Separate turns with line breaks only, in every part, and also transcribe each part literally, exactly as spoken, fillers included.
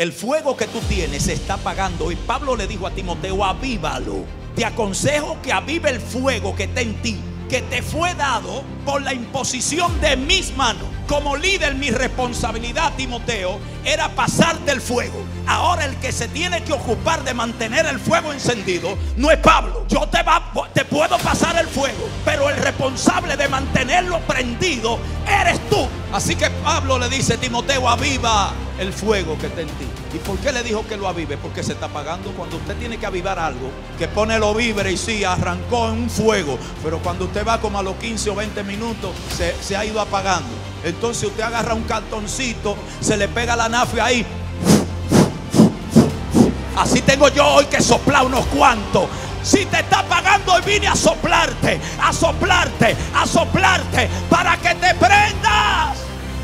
El fuego que tú tienes se está apagando. Y Pablo le dijo a Timoteo: avívalo. Te aconsejo que avive el fuego que está en ti, que te fue dado por la imposición de mis manos. Como líder, mi responsabilidad, Timoteo, era pasarte el fuego. Ahora el que se tiene que ocupar de mantener el fuego encendido no es Pablo. Yo te, va, te puedo pasar el fuego, pero el responsable de mantenerlo prendido eres tú. Así que Pablo le dice: Timoteo, aviva el fuego que está en ti. ¿Y por qué le dijo que lo avive? Porque se está apagando. Cuando usted tiene que avivar algo, que pone los víveres y sí, arrancó en un fuego, pero cuando usted va como a los quince o veinte minutos, se, se ha ido apagando. Entonces usted agarra un cartoncito, se le pega la nafia ahí. Así tengo yo hoy que soplar unos cuantos. Si te está apagando, hoy vine a soplarte, a soplarte, a soplarte para que te prendas.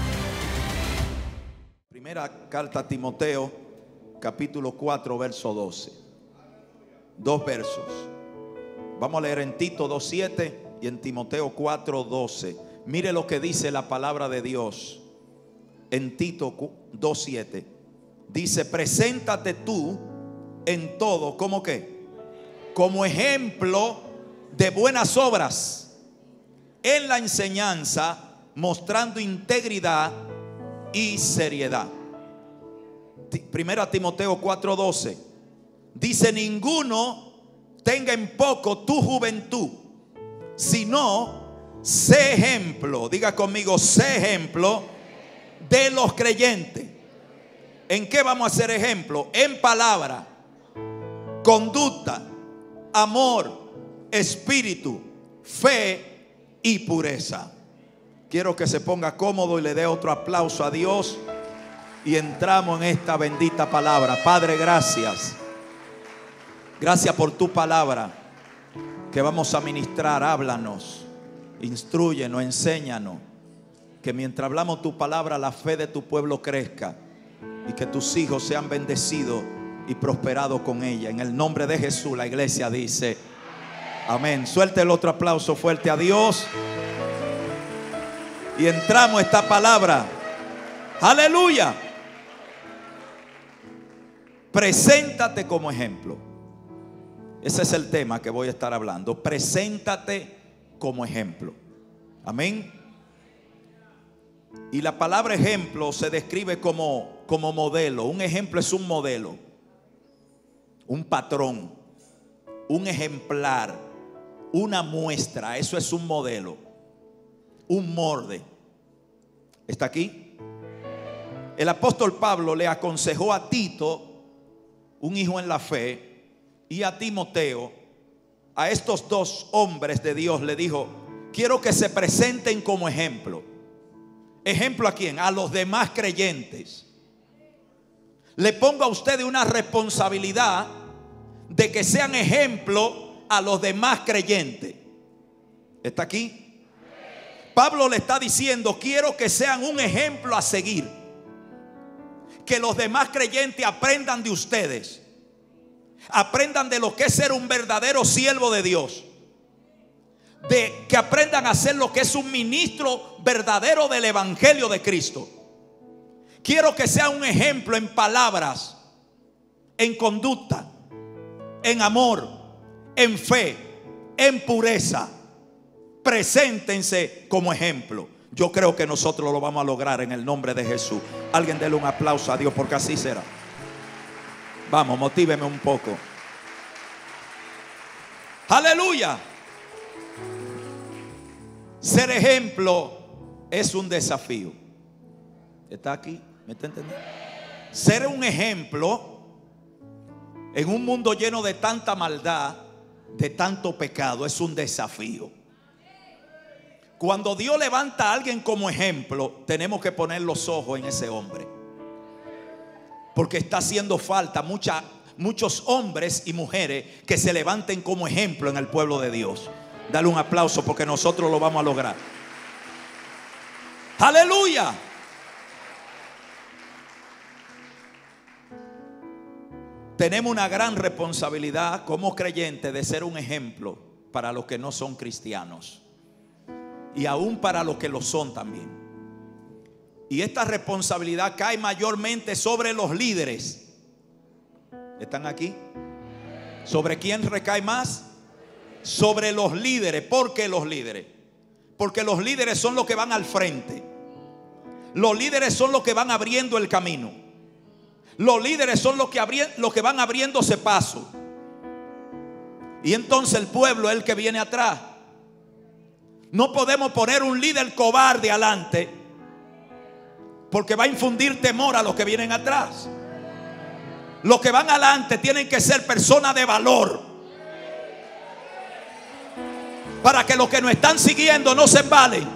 Primera carta a Timoteo, capítulo cuatro, verso doce. Dos versos. Vamos a leer en Tito dos siete y en Timoteo cuatro doce. Mire lo que dice la palabra de Dios en Tito dos siete. Dice: preséntate tú en todo, ¿cómo qué? Como ejemplo de buenas obras, en la enseñanza, mostrando integridad y seriedad. Primera Timoteo cuatro doce dice: ninguno tenga en poco tu juventud, sino sé ejemplo. Diga conmigo: sé ejemplo de los creyentes. ¿En qué vamos a ser ejemplo? En palabra, conducta, amor, espíritu, fe y pureza. Quiero que se ponga cómodo y le dé otro aplauso a Dios. Y entramos en esta bendita palabra. Padre, gracias. Gracias por tu palabra que vamos a ministrar. Háblanos, instrúyenos, enséñanos. Que mientras hablamos tu palabra, la fe de tu pueblo crezca y que tus hijos sean bendecidos y prosperados con ella. En el nombre de Jesús, la iglesia dice amén. Suelte el otro aplauso fuerte a Dios. Y entramos a esta palabra. Aleluya. Preséntate como ejemplo. Ese es el tema que voy a estar hablando. Preséntate como ejemplo. Amén. Y la palabra ejemplo se describe como, como modelo. Un ejemplo es un modelo, un patrón, un ejemplar, una muestra. Eso es un modelo, un molde. ¿Está aquí? El apóstol Pablo le aconsejó a Tito, un hijo en la fe, y a Timoteo, a estos dos hombres de Dios, le dijo: quiero que se presenten como ejemplo. ¿Ejemplo a quién? A los demás creyentes. Le pongo a ustedes una responsabilidad de que sean ejemplo a los demás creyentes. ¿Está aquí? Pablo le está diciendo: quiero que sean un ejemplo a seguir. Que los demás creyentes aprendan de ustedes. Aprendan de lo que es ser un verdadero siervo de Dios. De que aprendan a ser lo que es un ministro verdadero del evangelio de Cristo. Quiero que sea un ejemplo en palabras, en conducta, en amor, en fe, en pureza. Preséntense como ejemplo. Yo creo que nosotros lo vamos a lograr en el nombre de Jesús. Alguien déle un aplauso a Dios, porque así será. Vamos, motíveme un poco. Aleluya. Ser ejemplo es un desafío. ¿Está aquí? ¿Me está entendiendo? Ser un ejemplo en un mundo lleno de tanta maldad, de tanto pecado, es un desafío. Cuando Dios levanta a alguien como ejemplo, tenemos que poner los ojos en ese hombre, porque está haciendo falta mucha, muchos hombres y mujeres que se levanten como ejemplo en el pueblo de Dios. Dale un aplauso, porque nosotros lo vamos a lograr. Aleluya. Tenemos una gran responsabilidad como creyentes de ser un ejemplo para los que no son cristianos, y aún para los que lo son también. Y esta responsabilidad cae mayormente sobre los líderes. ¿Están aquí? ¿Sobre quién recae más? Sobre los líderes. ¿Por qué los líderes? Porque los líderes son los que van al frente. Los líderes son los que van abriendo el camino. Los líderes son los que, abri- los que van abriéndose paso. Y entonces el pueblo es el que viene atrás. No podemos poner un líder cobarde adelante, porque va a infundir temor a los que vienen atrás. Los que van adelante tienen que ser personas de valor, para que los que nos están siguiendo no se embalen.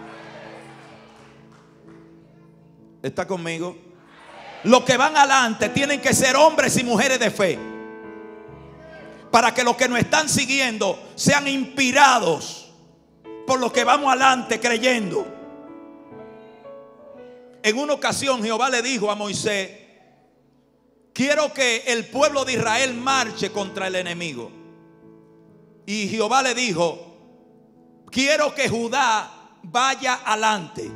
¿Está conmigo? Los que van adelante tienen que ser hombres y mujeres de fe, para que los que nos están siguiendo sean inspirados por los que vamos adelante creyendo. En una ocasión Jehová le dijo a Moisés: quiero que el pueblo de Israel marche contra el enemigo. Y Jehová le dijo: quiero que Judá vaya adelante.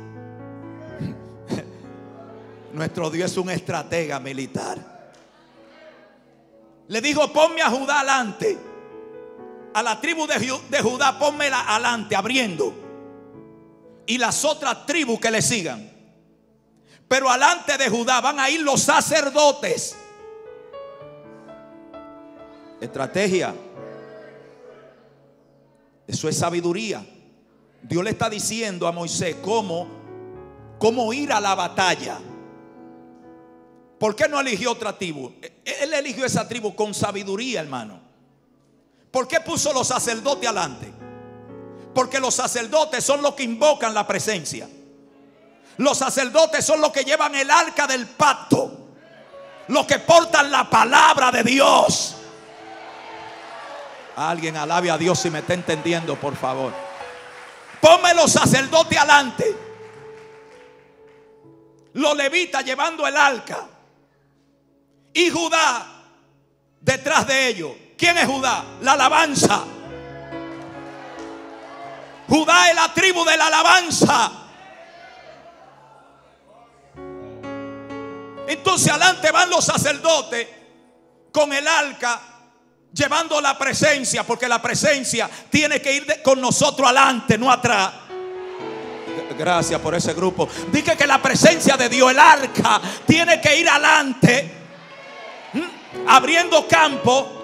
Nuestro Dios es un estratega militar. Le dijo: ponme a Judá adelante. A la tribu de, de Judá pónmela adelante, abriendo. Y las otras tribus que le sigan. Pero adelante de Judá van a ir los sacerdotes. Estrategia. Eso es sabiduría. Dios le está diciendo a Moisés cómo, cómo ir a la batalla. ¿Por qué no eligió otra tribu? Él eligió esa tribu con sabiduría, hermano. ¿Por qué puso los sacerdotes adelante? Porque los sacerdotes son los que invocan la presencia. Los sacerdotes son los que llevan el arca del pacto, los que portan la palabra de Dios. Alguien alabe a Dios si me está entendiendo, por favor. Ponme los sacerdotes adelante, los levitas llevando el arca, y Judá detrás de ellos. ¿Quién es Judá? La alabanza. Judá es la tribu de la alabanza. Entonces adelante van los sacerdotes con el arca, llevando la presencia, porque la presencia tiene que ir de, con nosotros adelante, no atrás. Gracias por ese grupo. Dije que la presencia de Dios, el arca, tiene que ir adelante, ¿Mm? abriendo campo.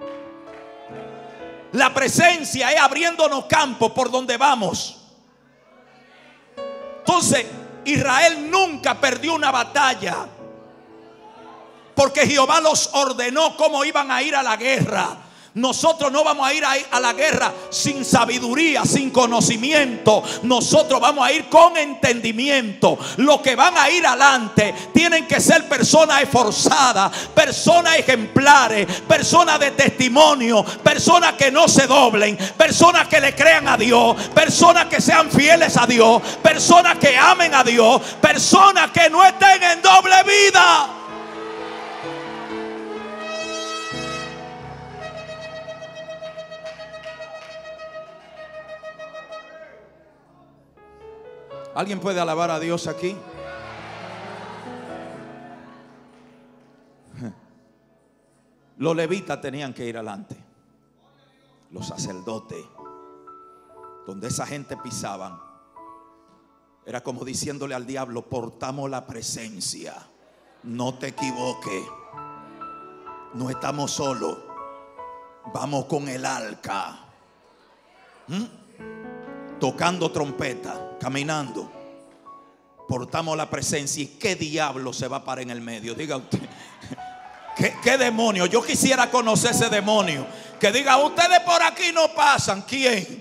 La presencia es abriéndonos campo por donde vamos. Entonces Israel nunca perdió una batalla, porque Jehová los ordenó cómo iban a ir a la guerra. Nosotros no vamos a ir a la guerra sin sabiduría, sin conocimiento. Nosotros vamos a ir con entendimiento. Los que van a ir adelante tienen que ser personas esforzadas, personas ejemplares, personas de testimonio, personas que no se doblen, personas que le crean a Dios, personas que sean fieles a Dios, personas que amen a Dios, personas que no estén en doble vida. ¿Alguien puede alabar a Dios aquí? Los levitas tenían que ir adelante. Los sacerdotes, donde esa gente pisaban, era como diciéndole al diablo: portamos la presencia, no te equivoques, no estamos solos, vamos con el arca, ¿Mm? tocando trompeta, caminando, portamos la presencia. ¿Y qué diablo se va a parar en el medio? Diga usted. ¿Qué, qué demonio? Yo quisiera conocer ese demonio que diga: ustedes por aquí no pasan. ¿Quién?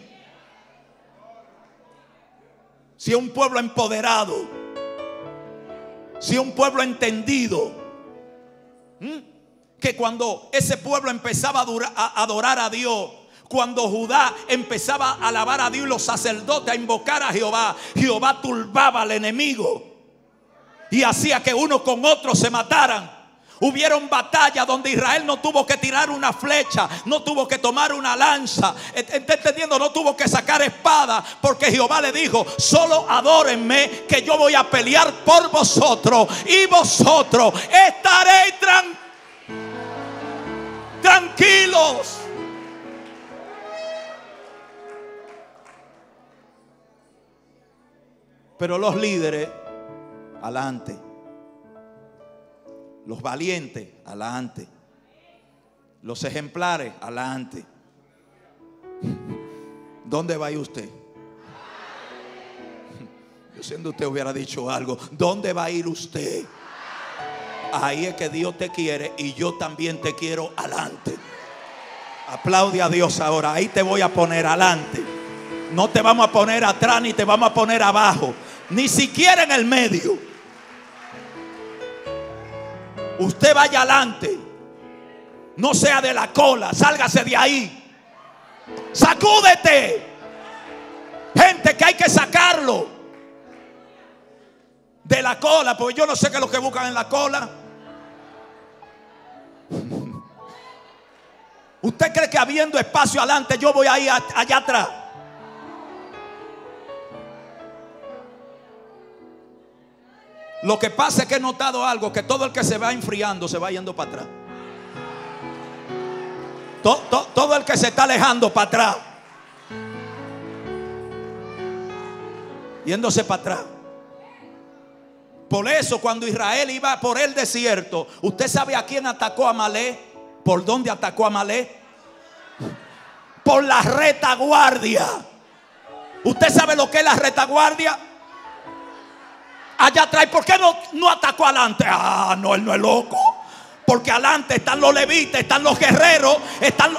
Si es un pueblo empoderado, si es un pueblo entendido, ¿Mm? que cuando ese pueblo empezaba a, durar, a adorar a Dios, cuando Judá empezaba a alabar a Dios y los sacerdotes a invocar a Jehová, Jehová turbaba al enemigo y hacía que uno con otro se mataran. Hubieron batallas donde Israel no tuvo que tirar una flecha, no tuvo que tomar una lanza, ¿está entendiendo? No tuvo que sacar espada, porque Jehová le dijo: solo adórenme, que yo voy a pelear por vosotros, y vosotros estaréis tran- tranquilos. Pero los líderes, adelante. Los valientes, adelante. Los ejemplares, adelante. ¿Dónde va a ir usted? Yo siendo usted hubiera dicho algo. ¿Dónde va a ir usted? Ahí es que Dios te quiere y yo también te quiero adelante. Aplaude a Dios ahora. Ahí te voy a poner adelante. No te vamos a poner atrás ni te vamos a poner abajo. Ni siquiera en el medio. Usted vaya adelante. No sea de la cola. Sálgase de ahí. Sacúdete. Gente que hay que sacarlo de la cola, porque yo no sé qué es lo que buscan en la cola. ¿Usted cree que habiendo espacio adelante yo voy a ir allá atrás? Lo que pasa es que he notado algo, que todo el que se va enfriando se va yendo para atrás. Todo, todo, todo el que se está alejando para atrás, yéndose para atrás. Por eso cuando Israel iba por el desierto, ¿usted sabe a quién atacó a Amalek? ¿Por dónde atacó a Amalek? Por la retaguardia. ¿Usted sabe lo que es la retaguardia? Allá atrás. ¿Por qué no, no atacó adelante? Ah, no, él no es loco. Porque adelante están los levitas, están los guerreros, están los...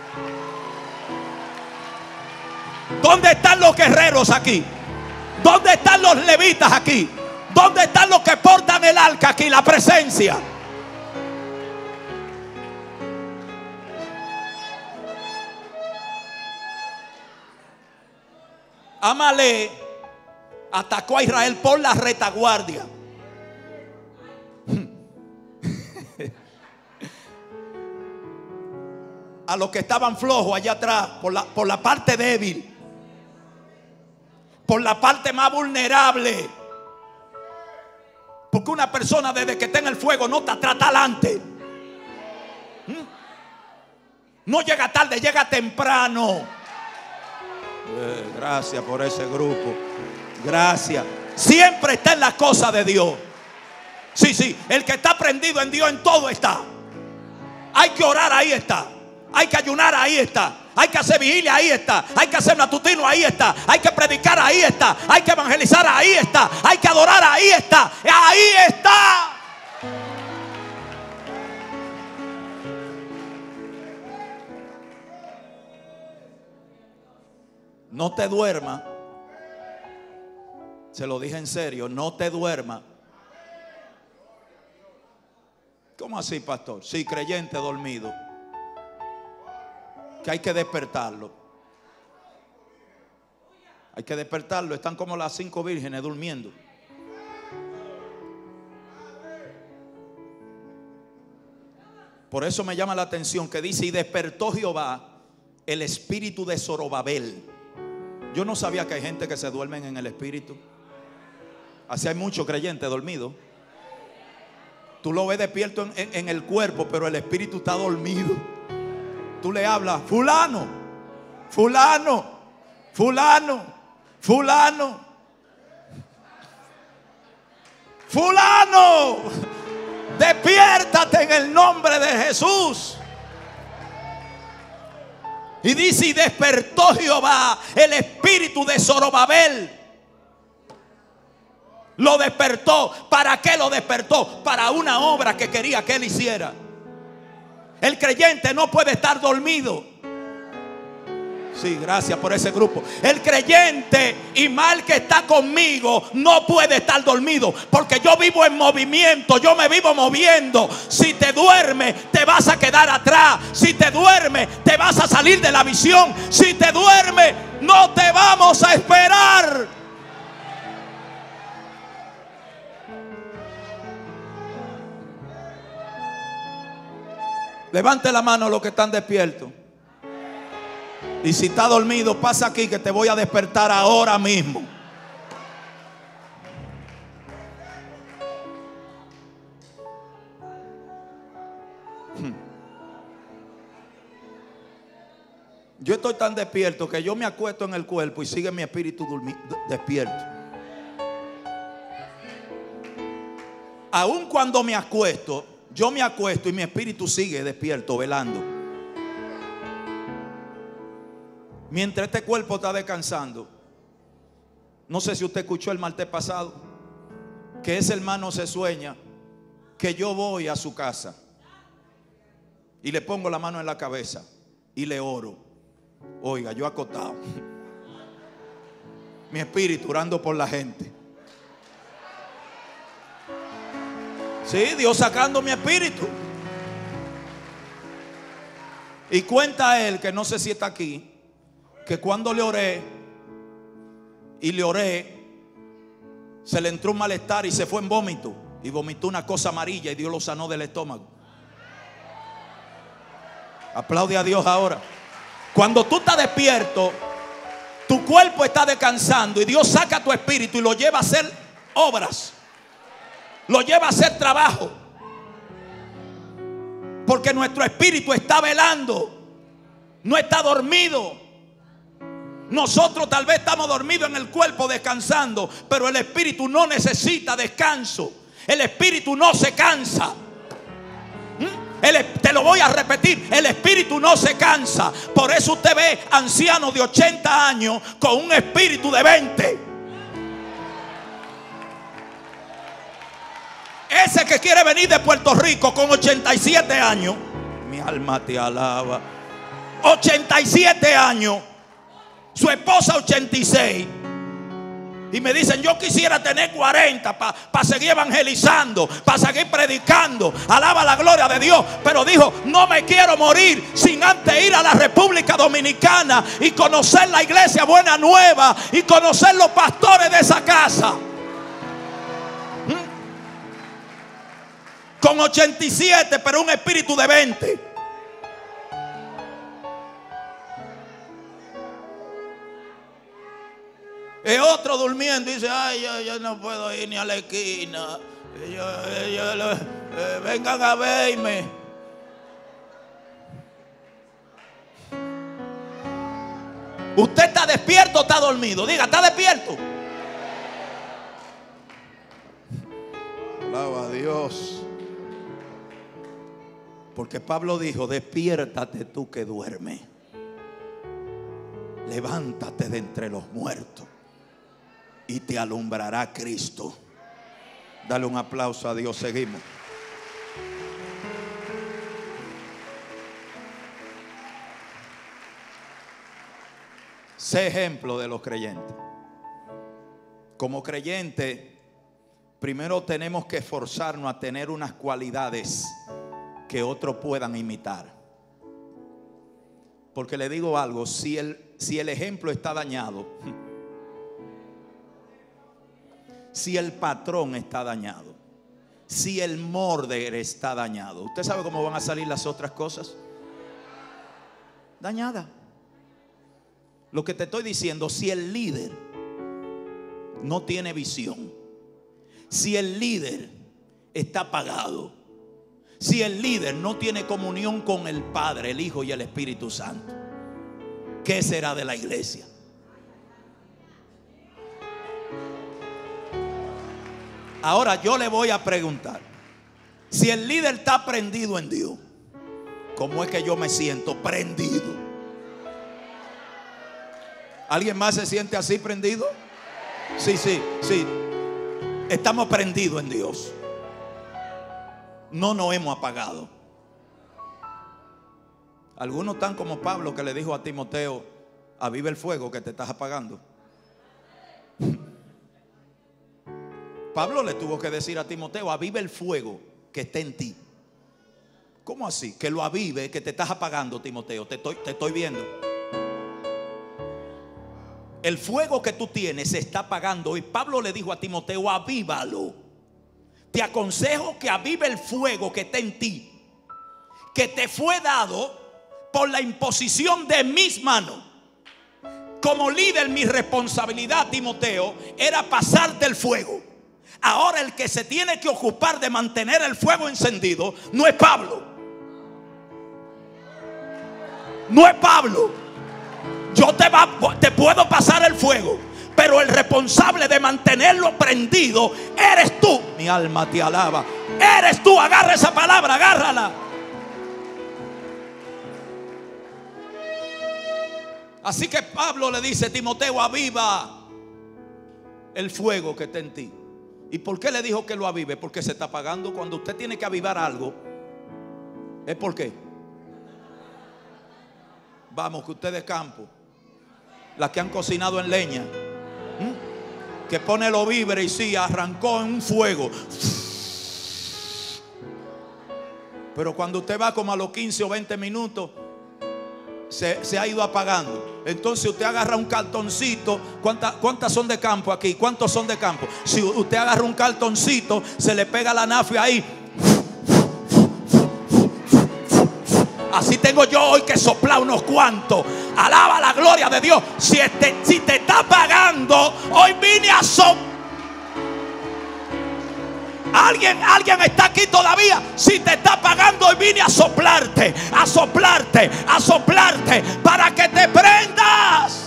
¿Dónde están los guerreros aquí? ¿Dónde están los levitas aquí? ¿Dónde están los que portan el arca aquí? La presencia. Amalek atacó a Israel por la retaguardia. A los que estaban flojos allá atrás, por la, por la parte débil, por la parte más vulnerable. Porque una persona desde que está en el fuego no te trata adelante. ¿Mm? No llega tarde, llega temprano. Eh, gracias por ese grupo. Gracias. Siempre está en las cosas de Dios. Sí, sí. El que está prendido en Dios, en todo está. Hay que orar, ahí está. Hay que ayunar, ahí está. Hay que hacer vigilia, ahí está. Hay que hacer matutino, ahí está. Hay que predicar, ahí está. Hay que evangelizar, ahí está. Hay que adorar, ahí está. Ahí está. No te duermas. Se lo dije en serio. No te duermas. ¿Cómo así, pastor? Sí, creyente dormido. Que hay que despertarlo. Hay que despertarlo. Están como las cinco vírgenes durmiendo. Por eso me llama la atención que dice: y despertó Jehová el espíritu de Zorobabel. Yo no sabía que hay gente que se duermen en el espíritu. Así hay muchos creyentes dormidos. Tú lo ves despierto en, en, en el cuerpo, pero el espíritu está dormido. Tú le hablas: fulano, fulano, fulano, fulano, fulano, despiértate en el nombre de Jesús. Y dice: y despertó Jehová el espíritu de Zorobabel. Lo despertó. ¿Para qué lo despertó? Para una obra que quería que él hiciera. El creyente no puede estar dormido. Sí, gracias por ese grupo. El creyente, y mal que está conmigo, no puede estar dormido, porque yo vivo en movimiento, yo me vivo moviendo. Si te duermes, te vas a quedar atrás. Si te duermes, te vas a salir de la visión. Si te duermes, no te vamos a esperar. Levante la mano los que están despiertos. Y si está dormido, pasa aquí que te voy a despertar ahora mismo. Yo estoy tan despierto que yo me acuesto en el cuerpo y sigue mi espíritu despierto. Aun cuando me acuesto, yo me acuesto y mi espíritu sigue despierto, velando. Mientras este cuerpo está descansando. No sé si usted escuchó el martes pasado que ese hermano se sueña que yo voy a su casa y le pongo la mano en la cabeza y le oro. Oiga, yo acostado, mi espíritu orando por la gente. Sí, Dios sacando mi espíritu. Y cuenta él, que no sé si está aquí, que cuando le oré y le oré, se le entró un malestar y se fue en vómito. Y vomitó una cosa amarilla y Dios lo sanó del estómago. Aplaude a Dios ahora. Cuando tú estás despierto, tu cuerpo está descansando y Dios saca tu espíritu y lo lleva a hacer obras, lo lleva a hacer trabajo, porque nuestro espíritu está velando, no está dormido. Nosotros tal vez estamos dormidos en el cuerpo descansando, pero el espíritu no necesita descanso. El espíritu no se cansa. El, te lo voy a repetir, el espíritu no se cansa. Por eso usted ve ancianos de ochenta años con un espíritu de veinte. Ese que quiere venir de Puerto Rico con ochenta y siete años, mi alma te alaba. ochenta y siete años, su esposa ochenta y seis. Y me dicen, yo quisiera tener cuarenta para pa seguir evangelizando, para seguir predicando. Alaba la gloria de Dios. Pero dijo, no me quiero morir sin antes ir a la República Dominicana y conocer la iglesia Buena Nueva y conocer los pastores de esa casa. ¿Mm? Con ochenta y siete, pero un espíritu de veinte. Es otro durmiendo y dice, ay, yo, yo no puedo ir ni a la esquina. Yo, yo, yo, eh, vengan a verme. ¿Usted está despierto o está dormido? Diga, ¿está despierto? Alaba a Dios. Porque Pablo dijo, despiértate tú que duermes. Levántate de entre los muertos y te alumbrará Cristo. Dale un aplauso a Dios. Seguimos. Sé ejemplo de los creyentes. Como creyente, primero tenemos que esforzarnos a tener unas cualidades que otros puedan imitar. Porque le digo algo, si el, si el ejemplo está dañado, si el patrón está dañado, si el molde está dañado, ¿usted sabe cómo van a salir las otras cosas? Dañadas. Lo que te estoy diciendo, si el líder no tiene visión, si el líder está apagado, si el líder no tiene comunión con el Padre, el Hijo y el Espíritu Santo, ¿qué será de la iglesia? Ahora yo le voy a preguntar, si el líder está prendido en Dios, ¿cómo es que yo me siento prendido? ¿Alguien más se siente así prendido? Sí, sí, sí. Estamos prendidos en Dios. No nos hemos apagado. Algunos están como Pablo, que le dijo a Timoteo, aviva el fuego que te estás apagando. Pablo le tuvo que decir a Timoteo, aviva el fuego que está en ti. ¿Cómo así? Que lo avive, que te estás apagando, Timoteo. Te estoy, te estoy viendo. El fuego que tú tienes se está apagando. Y Pablo le dijo a Timoteo, avívalo. Te aconsejo que avive el fuego que está en ti, que te fue dado por la imposición de mis manos. Como líder, mi responsabilidad, Timoteo, era pasarte el fuego. Ahora el que se tiene que ocupar de mantener el fuego encendido no es Pablo. No es Pablo. Yo te, va, te puedo pasar el fuego, pero el responsable de mantenerlo prendido eres tú. Mi alma te alaba. Eres tú. Agarra esa palabra, agárrala. Así que Pablo le dice: Timoteo, aviva el fuego que está en ti. ¿Y por qué le dijo que lo avive? Porque se está apagando. Cuando usted tiene que avivar algo, ¿es por qué? Vamos, que usted de campo, las que han cocinado en leña, ¿m? que pone los víveres y sí, arrancó en un fuego. Pero cuando usted va como a los quince o veinte minutos, Se, se ha ido apagando. Entonces usted agarra un cartoncito. ¿Cuántas, ¿Cuántas son de campo aquí? ¿Cuántos son de campo? Si usted agarra un cartoncito, se le pega la nafia ahí. Así tengo yo hoy que soplar unos cuantos. Alaba la gloria de Dios. Si, este, si te está apagando, hoy vine a soplar. Alguien, alguien está aquí todavía. Si te está apagando, hoy vine a soplarte, a soplarte, a soplarte para que te prendas.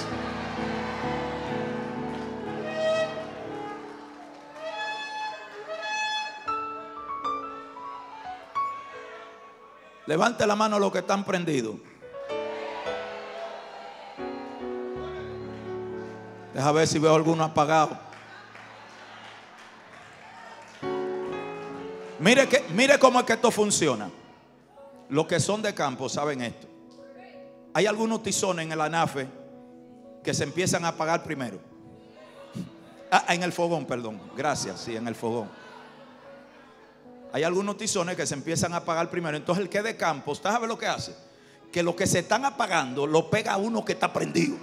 Levante la mano los que están prendidos. Deja ver si veo alguno apagado. Mire, que, mire cómo es que esto funciona. Los que son de campo saben esto. Hay algunos tizones en el anafe que se empiezan a apagar primero. Ah, en el fogón, perdón. Gracias, sí, en el fogón. Hay algunos tizones que se empiezan a apagar primero. Entonces el que es de campo, ¿usted sabe lo que hace? Que los que se están apagando lo pega a uno que está prendido.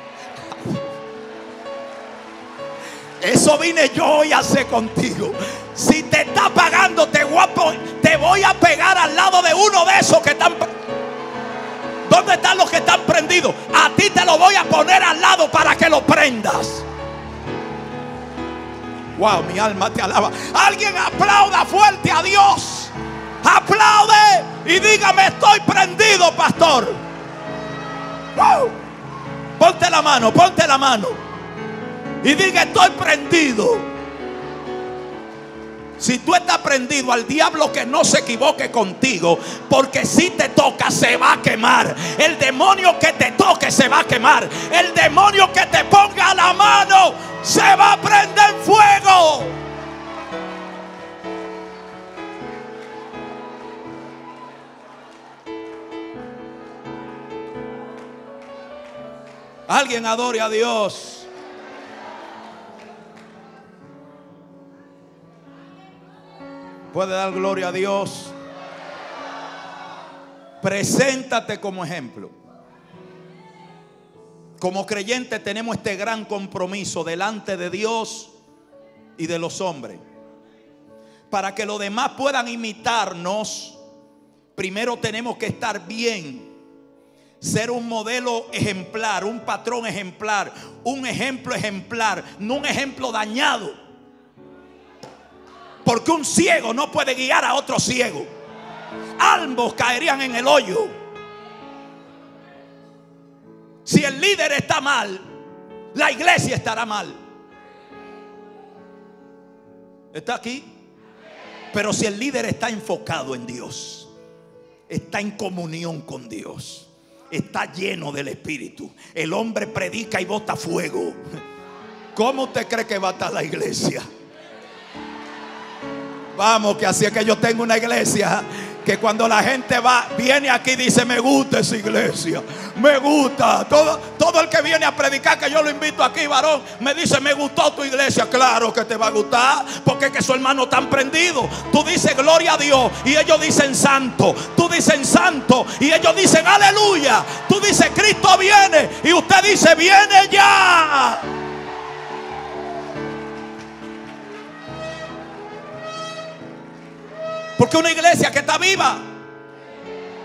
Eso vine yo hoy a hacer contigo. Si te está apagando, te voy, a, te voy a pegar al lado de uno de esos que están. ¿Dónde están los que están prendidos? A ti te lo voy a poner al lado para que lo prendas. Wow, mi alma te alaba. Alguien aplauda fuerte a Dios. Aplaude y dígame: estoy prendido, pastor. Wow. Ponte la mano, ponte la mano y diga: estoy prendido. Si tú estás prendido, al diablo que no se equivoque contigo, porque si te toca se va a quemar. El demonio que te toque se va a quemar. El demonio que te ponga la mano se va a prender fuego. Alguien adore a Dios. Puede dar gloria a Dios. Preséntate como ejemplo. Como creyente tenemos este gran compromiso delante de Dios y de los hombres. Para que los demás puedan imitarnos, primero tenemos que estar bien. Ser un modelo ejemplar, un patrón ejemplar, un ejemplo ejemplar, no un ejemplo dañado. Porque un ciego no puede guiar a otro ciego. Ambos caerían en el hoyo. Si el líder está mal, la iglesia estará mal. ¿Está aquí? Pero si el líder está enfocado en Dios, está en comunión con Dios, está lleno del Espíritu, el hombre predica y bota fuego, ¿cómo usted cree que va a estar la iglesia? Vamos, que así es que yo tengo una iglesia que cuando la gente va, viene aquí y dice: me gusta esa iglesia, me gusta. Todo, todo el que viene a predicar, que yo lo invito aquí, varón, me dice: me gustó tu iglesia. Claro que te va a gustar, porque es que su hermano están prendidos. Tú dices gloria a Dios y ellos dicen santo. Tú dices santo y ellos dicen aleluya. Tú dices Cristo viene y usted dice viene ya. Porque una iglesia que está viva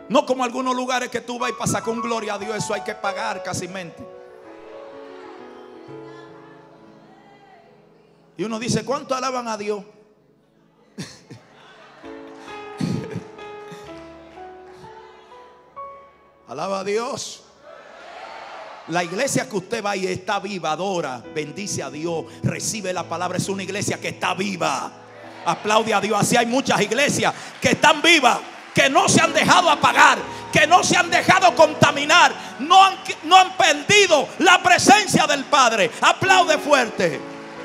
No como algunos lugares que tú vas y pasas con gloria a Dios, eso hay que pagar casi mente. Y uno dice, ¿cuánto alaban a Dios? Alaba a Dios. La iglesia que usted va y está viva, adora, bendice a Dios, recibe la palabra. Es una iglesia que está viva. Aplaude a Dios. Así hay muchas iglesias que están vivas, que no se han dejado apagar, que no se han dejado contaminar, no han, no han perdido la presencia del Padre. Aplaude fuerte.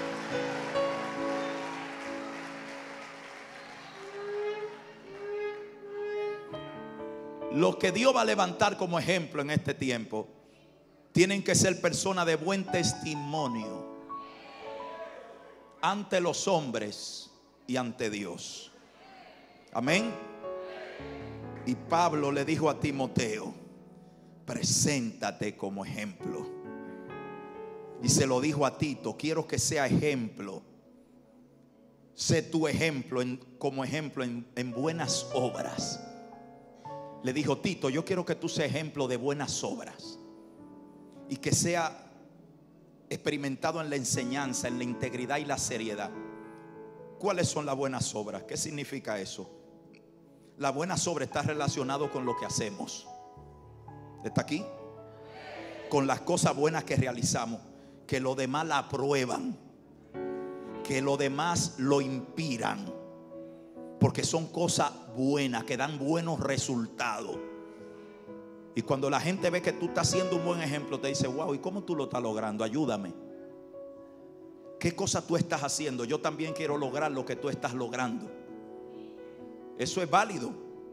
Los que Dios va a levantar como ejemplo en este tiempo tienen que ser personas de buen testimonio ante los hombres y ante Dios. Amén. Y Pablo le dijo a Timoteo, preséntate como ejemplo. Y se lo dijo a Tito, quiero que sea ejemplo. Sé tu ejemplo en, como ejemplo en, en buenas obras. Le dijo, Tito, yo quiero que tú seas ejemplo de buenas obras y que sea experimentado en la enseñanza, en la integridad y la seriedad. ¿Cuáles son las buenas obras? ¿Qué significa eso? La buena obra está relacionado con lo que hacemos. ¿Está aquí? Con las cosas buenas que realizamos, que los demás la aprueban, que los demás lo inspiran, porque son cosas buenas que dan buenos resultados. Y cuando la gente ve que tú estás siendo un buen ejemplo, te dice, wow, ¿y cómo tú lo estás logrando? Ayúdame. ¿Qué cosa tú estás haciendo? Yo también quiero lograr lo que tú estás logrando. Eso es válido.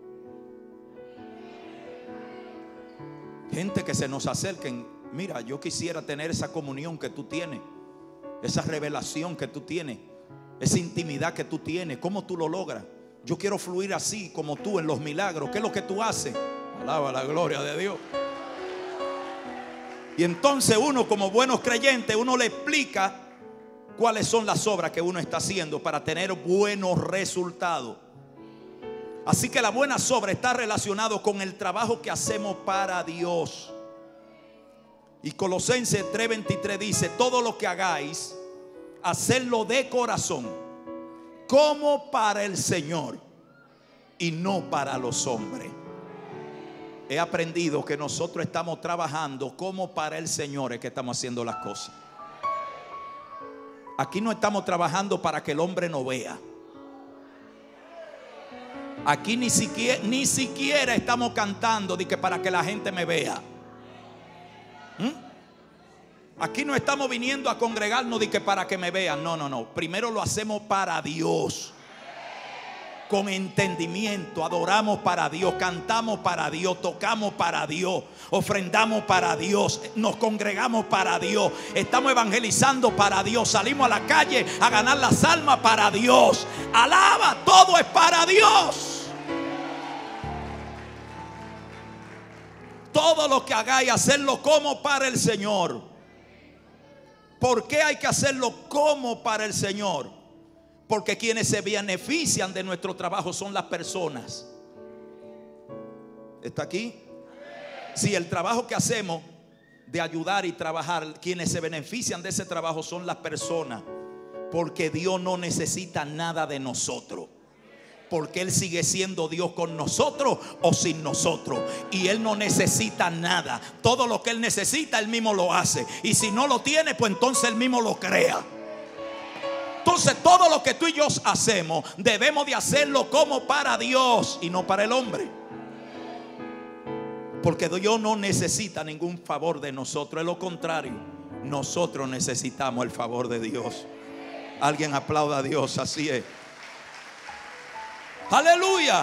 Gente que se nos acerquen, mira, yo quisiera tener esa comunión que tú tienes, esa revelación que tú tienes, esa intimidad que tú tienes. ¿Cómo tú lo logras? Yo quiero fluir así como tú en los milagros. ¿Qué es lo que tú haces? Alaba la gloria de Dios. Y entonces uno, como buenos creyentes, uno le explica cuáles son las obras que uno está haciendo para tener buenos resultados. Así que la buena obra está relacionado con el trabajo que hacemos para Dios. Y Colosenses tres veintitrés dice, todo lo que hagáis, hacedlo de corazón, como para el Señor y no para los hombres. He aprendido que nosotros estamos trabajando como para el Señor, es que estamos haciendo las cosas. Aquí no estamos trabajando para que el hombre no vea. Aquí ni siquiera, ni siquiera estamos cantando de que para que la gente me vea. ¿Mm? Aquí no estamos viniendo a congregarnos de que para que me vean. No, no, no. Primero lo hacemos para Dios. Con entendimiento, adoramos para Dios, cantamos para Dios, tocamos para Dios, ofrendamos para Dios, nos congregamos para Dios, estamos evangelizando para Dios, salimos a la calle a ganar las almas para Dios. Alaba, todo es para Dios. Todo lo que hagáis, hacerlo como para el Señor. ¿Por qué hay que hacerlo como para el Señor? Porque quienes se benefician de nuestro trabajo son las personas. ¿Está aquí? Si el trabajo que hacemos de ayudar y trabajar, quienes se benefician de ese trabajo son las personas. Porque Dios no necesita nada de nosotros. Porque Él sigue siendo Dios con nosotros o sin nosotros. Y Él no necesita nada. Todo lo que Él necesita, Él mismo lo hace. Y si no lo tiene, pues entonces Él mismo lo crea. Entonces todo lo que tú y yo hacemos debemos de hacerlo como para Dios y no para el hombre. Porque Dios no necesita ningún favor de nosotros. Es lo contrario, nosotros necesitamos el favor de Dios. Alguien aplauda a Dios, así es. Aleluya.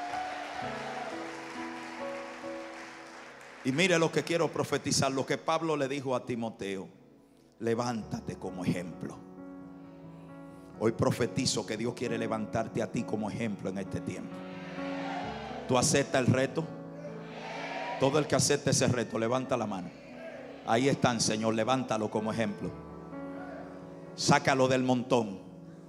Y mire lo que quiero profetizar, lo que Pablo le dijo a Timoteo: levántate como ejemplo. Hoy profetizo que Dios quiere levantarte a ti como ejemplo en este tiempo. ¿Tú aceptas el reto? Todo el que acepte ese reto, levanta la mano. Ahí están, Señor, levántalo como ejemplo. Sácalo del montón.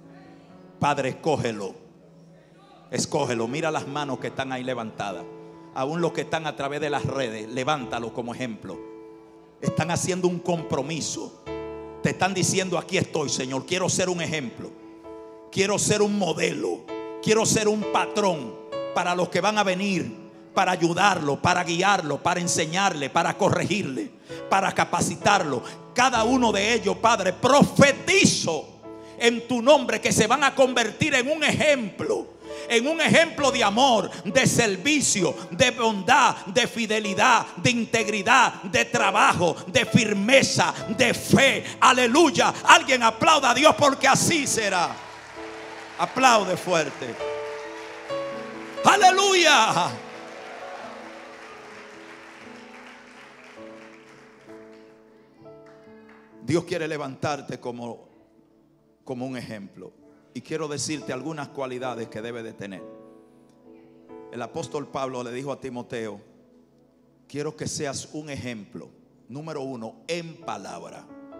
Padre, escógelo. Escógelo. Mira las manos que están ahí levantadas. Aún los que están a través de las redes, levántalo como ejemplo. Están haciendo un compromiso. Te están diciendo: aquí estoy, Señor, quiero ser un ejemplo, quiero ser un modelo, quiero ser un patrón para los que van a venir, para ayudarlo, para guiarlo, para enseñarle, para corregirle, para capacitarlo. Cada uno de ellos, Padre, profetizo en tu nombre que se van a convertir en un ejemplo, en un ejemplo de amor, de servicio, de bondad, de fidelidad, de integridad, de trabajo, de firmeza, de fe. Aleluya. Alguien aplauda a Dios porque así será. Aplaude fuerte. Aleluya. Dios quiere levantarte como, como un ejemplo. Y quiero decirte algunas cualidades que debe de tener. El apóstol Pablo le dijo a Timoteo: quiero que seas un ejemplo. Número uno, en palabra.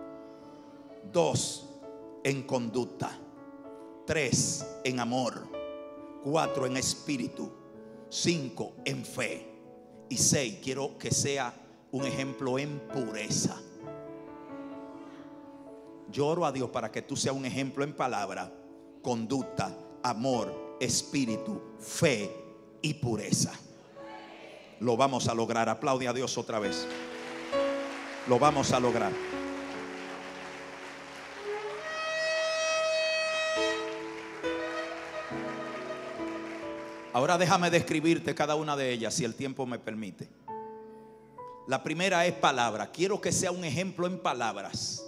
Dos, en conducta. Tres, en amor. Cuatro, en espíritu. Cinco, en fe. Y seis, quiero que sea un ejemplo en pureza. Yo oro a Dios para que tú seas un ejemplo en palabra, conducta, amor, espíritu, fe y pureza. Lo vamos a lograr. Aplaude a Dios otra vez. Lo vamos a lograr. Ahora déjame describirte cada una de ellas, si el tiempo me permite. La primera es palabra. Quiero que sea un ejemplo en palabras.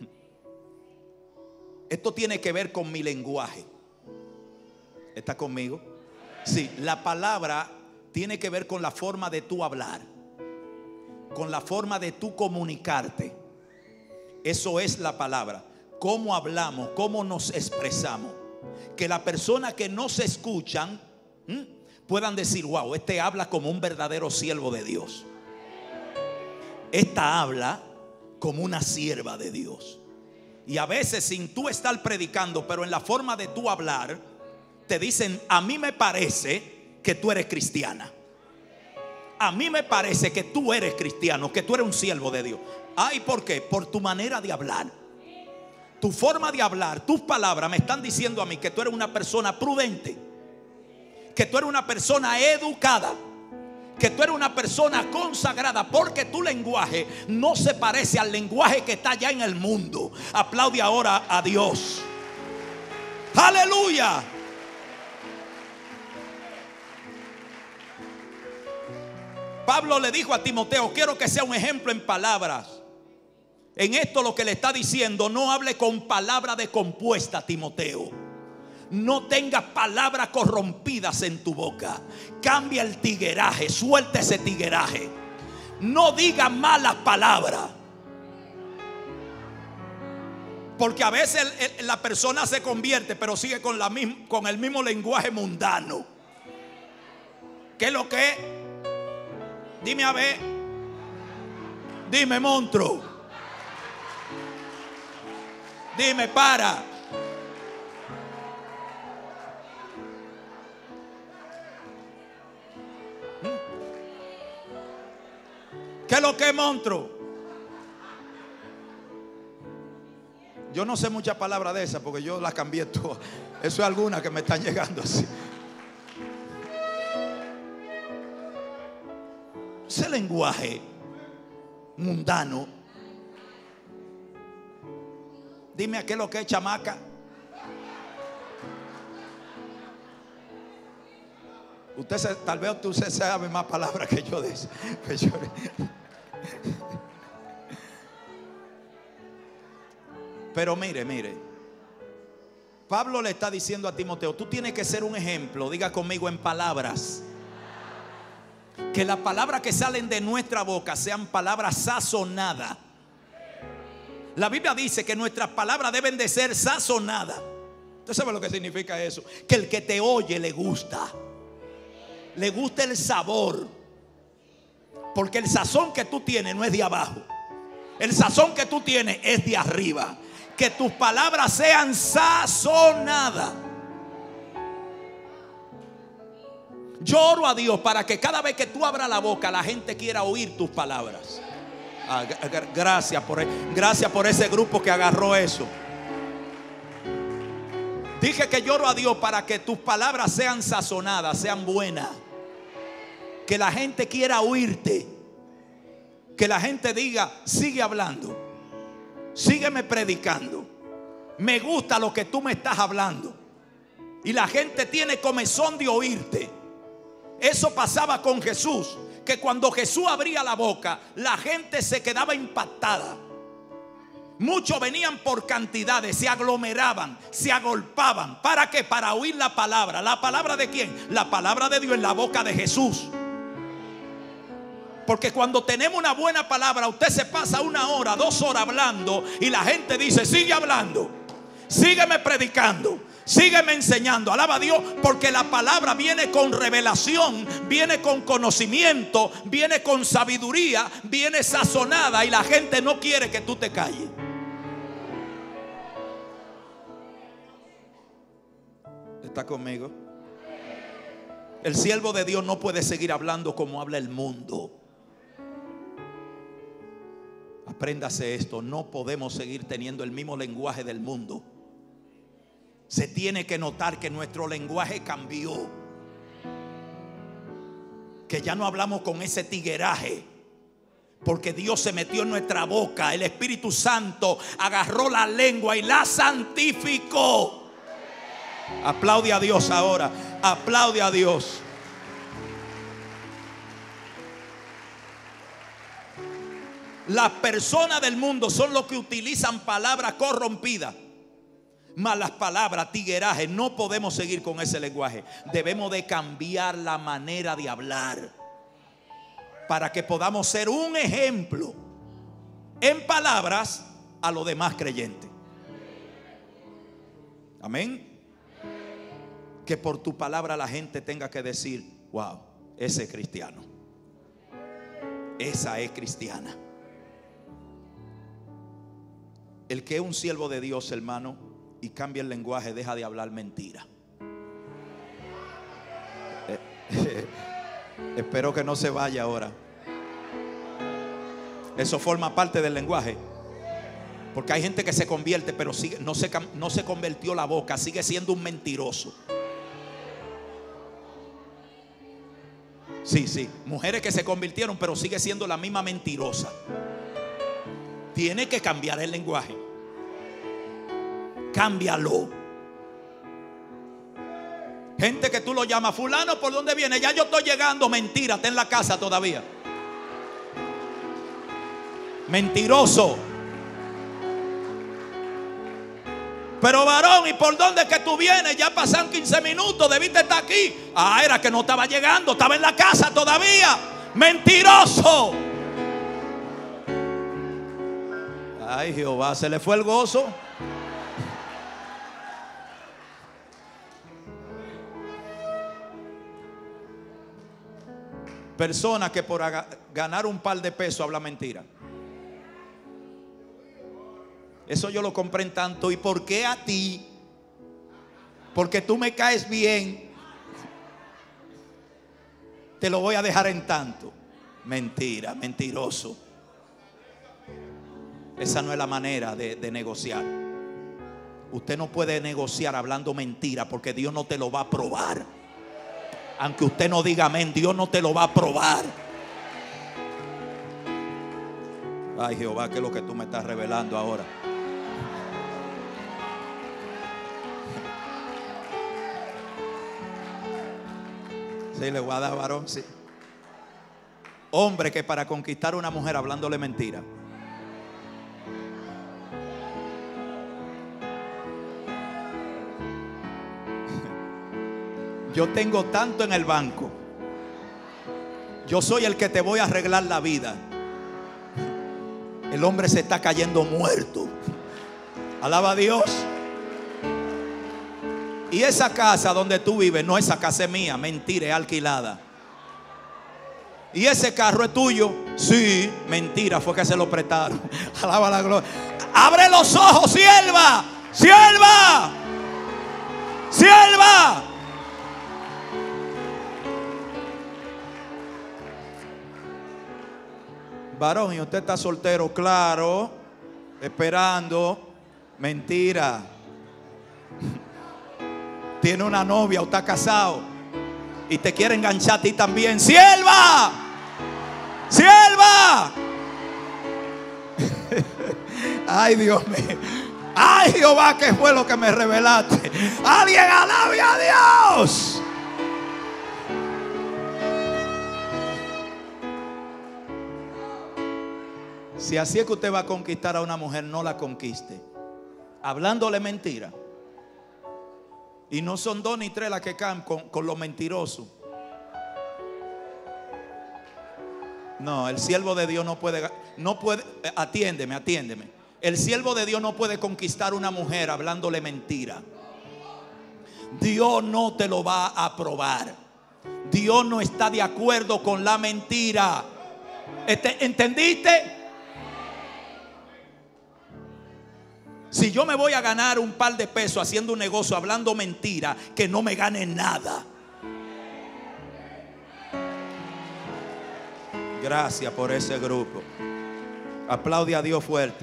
Esto tiene que ver con mi lenguaje. ¿Está conmigo? Sí, la palabra tiene que ver con la forma de tú hablar, con la forma de tú comunicarte. Eso es la palabra. Cómo hablamos, cómo nos expresamos. Que las personas que nos escuchan ¿m? puedan decir: wow, este habla como un verdadero siervo de Dios. Esta habla como una sierva de Dios. Y a veces sin tú estar predicando, pero en la forma de tú hablar, te dicen: a mí me parece que tú eres cristiana. A mí me parece que tú eres cristiano, que tú eres un siervo de Dios. Ay, ¿por qué? Por tu manera de hablar. Tu forma de hablar, tus palabras me están diciendo a mí que tú eres una persona prudente, que tú eres una persona educada, que tú eres una persona consagrada, porque tu lenguaje no se parece al lenguaje que está allá en el mundo. Aplaude ahora a Dios. Aleluya. Pablo le dijo a Timoteo: quiero que sea un ejemplo en palabras. En esto lo que le está diciendo: no hable con palabra descompuesta, Timoteo. No tengas palabras corrompidas en tu boca. Cambia el tigueraje, suelta ese tigueraje. No digas malas palabras. Porque a veces el, el, la persona se convierte, pero sigue con, la, con el mismo lenguaje mundano. ¿Qué es lo que es? Dime a ver. Dime, monstruo. Dime, para. ¿Qué es lo que es, monstruo? Yo no sé muchas palabras de esas porque yo las cambié todas. Eso es alguna que me están llegando así. Ese lenguaje mundano. Dime a qué es lo que es, chamaca. Usted se, tal vez usted sabe más palabras que yo de eso. Pero mire, mire. Pablo le está diciendo a Timoteo: tú tienes que ser un ejemplo. Diga conmigo: en palabras. Que las palabras que salen de nuestra boca sean palabras sazonadas. La Biblia dice que nuestras palabras deben de ser sazonadas. ¿Usted sabe lo que significa eso? Que el que te oye le gusta. Le gusta el sabor. Porque el sazón que tú tienes no es de abajo. El sazón que tú tienes es de arriba. Que tus palabras sean sazonadas. Yo oro a Dios para que cada vez que tú abras la boca, la gente quiera oír tus palabras. Ah, gracias por, gracias por ese grupo que agarró eso. Dije que yo oro a Dios para que tus palabras sean sazonadas, sean buenas. Que la gente quiera oírte. Que la gente diga, sigue hablando, sígueme predicando. Me gusta lo que tú me estás hablando. Y la gente tiene comezón de oírte. Eso pasaba con Jesús, que cuando Jesús abría la boca, la gente se quedaba impactada. Muchos venían por cantidades, se aglomeraban, se agolpaban. ¿Para qué? Para oír la palabra. ¿La palabra de quién? La palabra de Dios en la boca de Jesús. Porque cuando tenemos una buena palabra, usted se pasa una hora, dos horas hablando y la gente dice, sigue hablando, sígueme predicando, sígueme enseñando. Alaba a Dios, porque la palabra viene con revelación, viene con conocimiento, viene con sabiduría, viene sazonada y la gente no quiere que tú te calles. ¿Está conmigo? El siervo de Dios no puede seguir hablando como habla el mundo. Apréndase esto, no podemos seguir teniendo el mismo lenguaje del mundo. Se tiene que notar que nuestro lenguaje cambió. Que ya no hablamos con ese tigueraje. Porque Dios se metió en nuestra boca. El Espíritu Santo agarró la lengua y la santificó. Aplaude a Dios ahora. Aplaude a Dios. Las personas del mundo son los que utilizan palabras corrompidas. Malas palabras, tigueraje. No podemos seguir con ese lenguaje. Debemos de cambiar la manera de hablar para que podamos ser un ejemplo en palabras a los demás creyentes. Amén. Que por tu palabra la gente tenga que decir, wow, ese es cristiano, esa es cristiana. El que es un siervo de Dios, hermano, y cambia el lenguaje, deja de hablar mentira. Eh, eh, espero que no se vaya ahora. Eso forma parte del lenguaje. Porque hay gente que se convierte, pero sigue, no, se, no se convirtió la boca, sigue siendo un mentiroso. Sí, sí, mujeres que se convirtieron, pero sigue siendo la misma mentirosa. Tiene que cambiar el lenguaje. Cámbialo. Gente que tú lo llamas, fulano, ¿por dónde viene? Ya yo estoy llegando. Mentira, está en la casa todavía. Mentiroso. Pero varón, ¿y por dónde es que tú vienes? Ya pasan quince minutos, debiste estar aquí. Ah, era que no estaba llegando, estaba en la casa todavía. Mentiroso. Ay, Jehová, se le fue el gozo. Persona que por ganar un par de pesos habla mentira. Eso yo lo compré en tanto. ¿Y por qué a ti? Porque tú me caes bien, te lo voy a dejar en tanto. Mentira, mentiroso. Esa no es la manera de, de negociar. Usted no puede negociar hablando mentira, porque Dios no te lo va a probar. Aunque usted no diga amén, Dios no te lo va a probar. Ay, Jehová, ¿qué es lo que tú me estás revelando ahora? Sí, le voy a dar, varón, sí. Hombre que para conquistar a una mujer hablándole mentira. Yo tengo tanto en el banco. Yo soy el que te voy a arreglar la vida. El hombre se está cayendo muerto. Alaba a Dios. Y esa casa donde tú vives, no, esa casa es mía. Mentira, es alquilada. Y ese carro es tuyo. Sí, mentira, fue que se lo prestaron. Alaba la gloria. Abre los ojos, sierva. Sierva. Sierva. Varón, ¿y usted está soltero? Claro. Esperando. Mentira. Tiene una novia o está casado y te quiere enganchar a ti también. ¡Sierva! ¡Sierva! Ay, Dios mío. Ay, Jehová, ¿qué fue lo que me revelaste? Alguien alabe a Dios. Si así es que usted va a conquistar a una mujer, no la conquiste hablándole mentira. Y no son dos ni tres las que caen con, con lo mentiroso. No, el siervo de Dios no puede, no puede, atiéndeme, atiéndeme. El siervo de Dios no puede conquistar una mujer hablándole mentira. Dios no te lo va a aprobar. Dios no está de acuerdo con la mentira. Este, ¿entendiste? Si yo me voy a ganar un par de pesos haciendo un negocio hablando mentira, que no me gane nada. Gracias por ese grupo. Aplaude a Dios fuerte.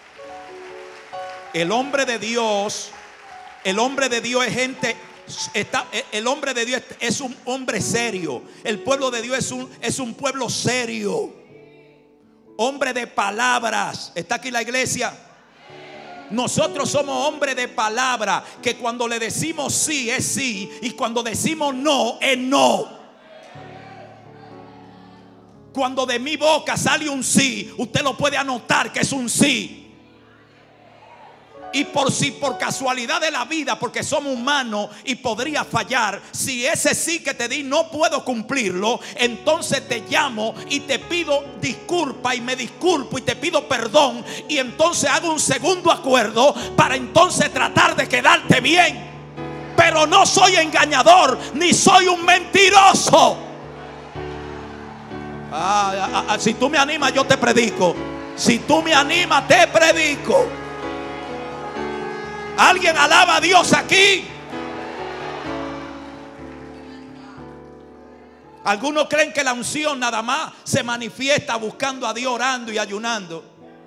El hombre de Dios, el hombre de Dios es gente, está, el hombre de Dios es un hombre serio. El pueblo de Dios es un, es un pueblo serio. Hombre de palabras. ¿Está aquí la iglesia? Nosotros somos hombres de palabra, que cuando le decimos sí es sí y cuando decimos no es no. Cuando de mi boca sale un sí, usted lo puede anotar que es un sí. Y por si por casualidad de la vida, porque somos humanos y podría fallar, si ese sí que te di no puedo cumplirlo, entonces te llamo y te pido disculpa y me disculpo y te pido perdón, y entonces hago un segundo acuerdo para entonces tratar de quedarte bien. Pero no soy engañador ni soy un mentiroso. Ah, ah, ah, si tú me animas yo te predico. Si tú me animas te predico. ¿Alguien alaba a Dios aquí? Algunos creen que la unción nada más se manifiesta buscando a Dios, orando y ayunando.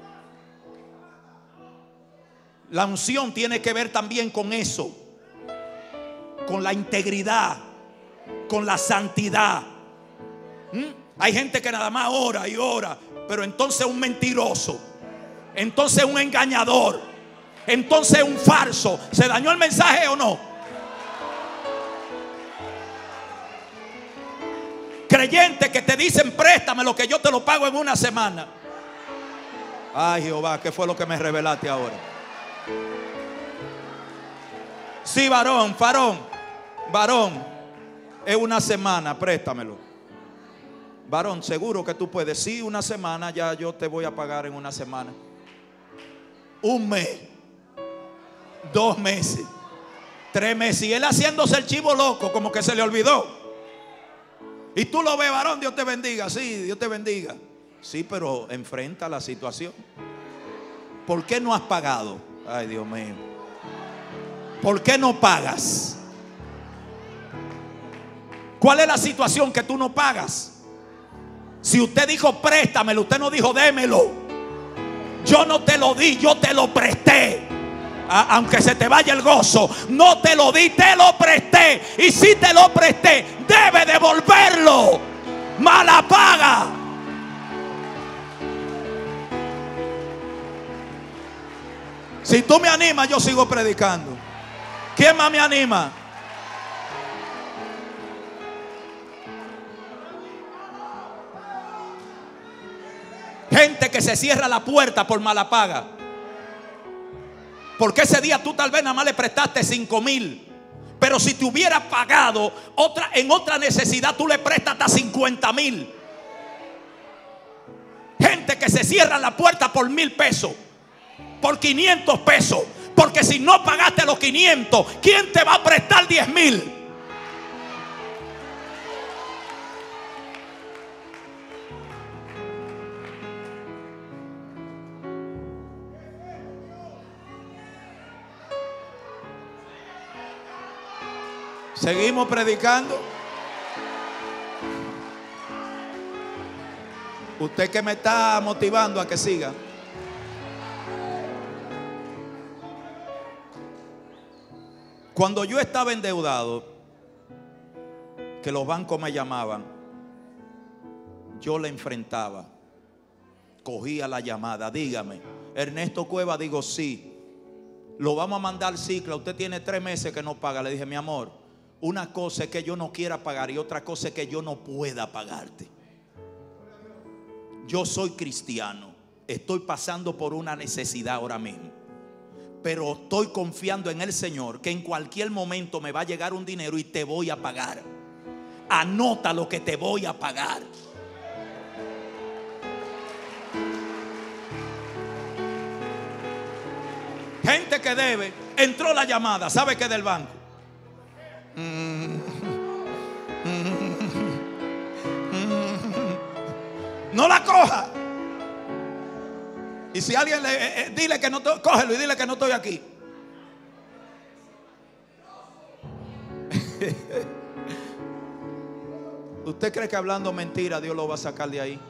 La unción tiene que ver también con eso, con la integridad, con la santidad. ¿Mm? Hay gente que nada más ora y ora, pero entonces un mentiroso, entonces un engañador, entonces un falso. ¿Se dañó el mensaje o no? Creyentes que te dicen préstame lo que yo te lo pago en una semana. Ay, Jehová, ¿qué fue lo que me revelaste ahora? Sí, varón, varón, varón, es una semana, préstamelo. Varón, seguro que tú puedes. Sí, una semana, ya yo te voy a pagar en una semana. Un mes, dos meses, tres meses, y él haciéndose el chivo loco, como que se le olvidó. Y tú lo ves, varón, Dios te bendiga. Sí, Dios te bendiga. Sí, pero enfrenta la situación. ¿Por qué no has pagado? Ay, Dios mío. ¿Por qué no pagas? ¿Cuál es la situación que tú no pagas? Si usted dijo préstamelo, usted no dijo démelo. Yo no te lo di, yo te lo presté. A, aunque se te vaya el gozo, no te lo di, te lo presté. Y si te lo presté, debe devolverlo. Mala paga. Si tú me animas, yo sigo predicando. ¿Quién más me anima? Gente que se cierra la puerta por mala paga. Porque ese día tú tal vez nada más le prestaste cinco mil. Pero si te hubiera pagado otra, en otra necesidad, tú le prestas hasta cincuenta mil. Gente que se cierra la puerta por mil pesos, por quinientos pesos. Porque si no pagaste los quinientos, ¿quién te va a prestar diez mil? Seguimos predicando. Usted que me está motivando a que siga. Cuando yo estaba endeudado, que los bancos me llamaban, yo le enfrentaba. Cogía la llamada. Dígame, Ernesto Cueva. Digo, sí. Lo vamos a mandar ciclo. Usted tiene tres meses que no paga. Le dije, mi amor, una cosa es que yo no quiera pagar y otra cosa es que yo no pueda pagarte. Yo soy cristiano. Estoy pasando por una necesidad ahora mismo, pero estoy confiando en el Señor que en cualquier momento me va a llegar un dinero y te voy a pagar. Anota lo que te voy a pagar. Gente que debe, entró la llamada, ¿sabe qué? Del banco. Mm, mm, mm, no la coja. Y si alguien le, eh, dile que no estoy, cógelo y dile que no estoy aquí. ¿Usted cree que hablando mentira Dios lo va a sacar de ahí?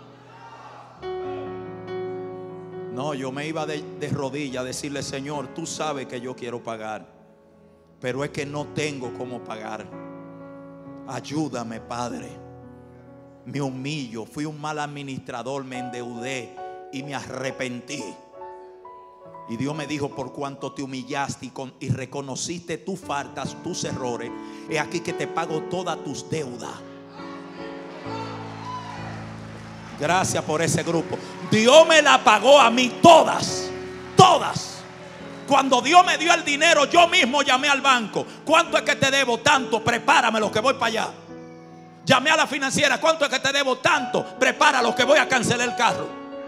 No, yo me iba de, de rodillas a decirle, Señor, tú sabes que yo quiero pagar, pero es que no tengo cómo pagar. Ayúdame, Padre. Me humillo, fui un mal administrador, me endeudé y me arrepentí. Y Dios me dijo, por cuanto te humillaste y, con, y reconociste tus faltas, tus errores, he aquí que te pago todas tus deudas. Gracias por ese grupo. Dios me la pagó a mí todas, todas. Cuando Dios me dio el dinero, yo mismo llamé al banco. ¿Cuánto es que te debo? Tanto, prepáramelo que voy para allá. Llamé a la financiera. ¿Cuánto es que te debo? Tanto, prepáralo que voy a cancelar el carro.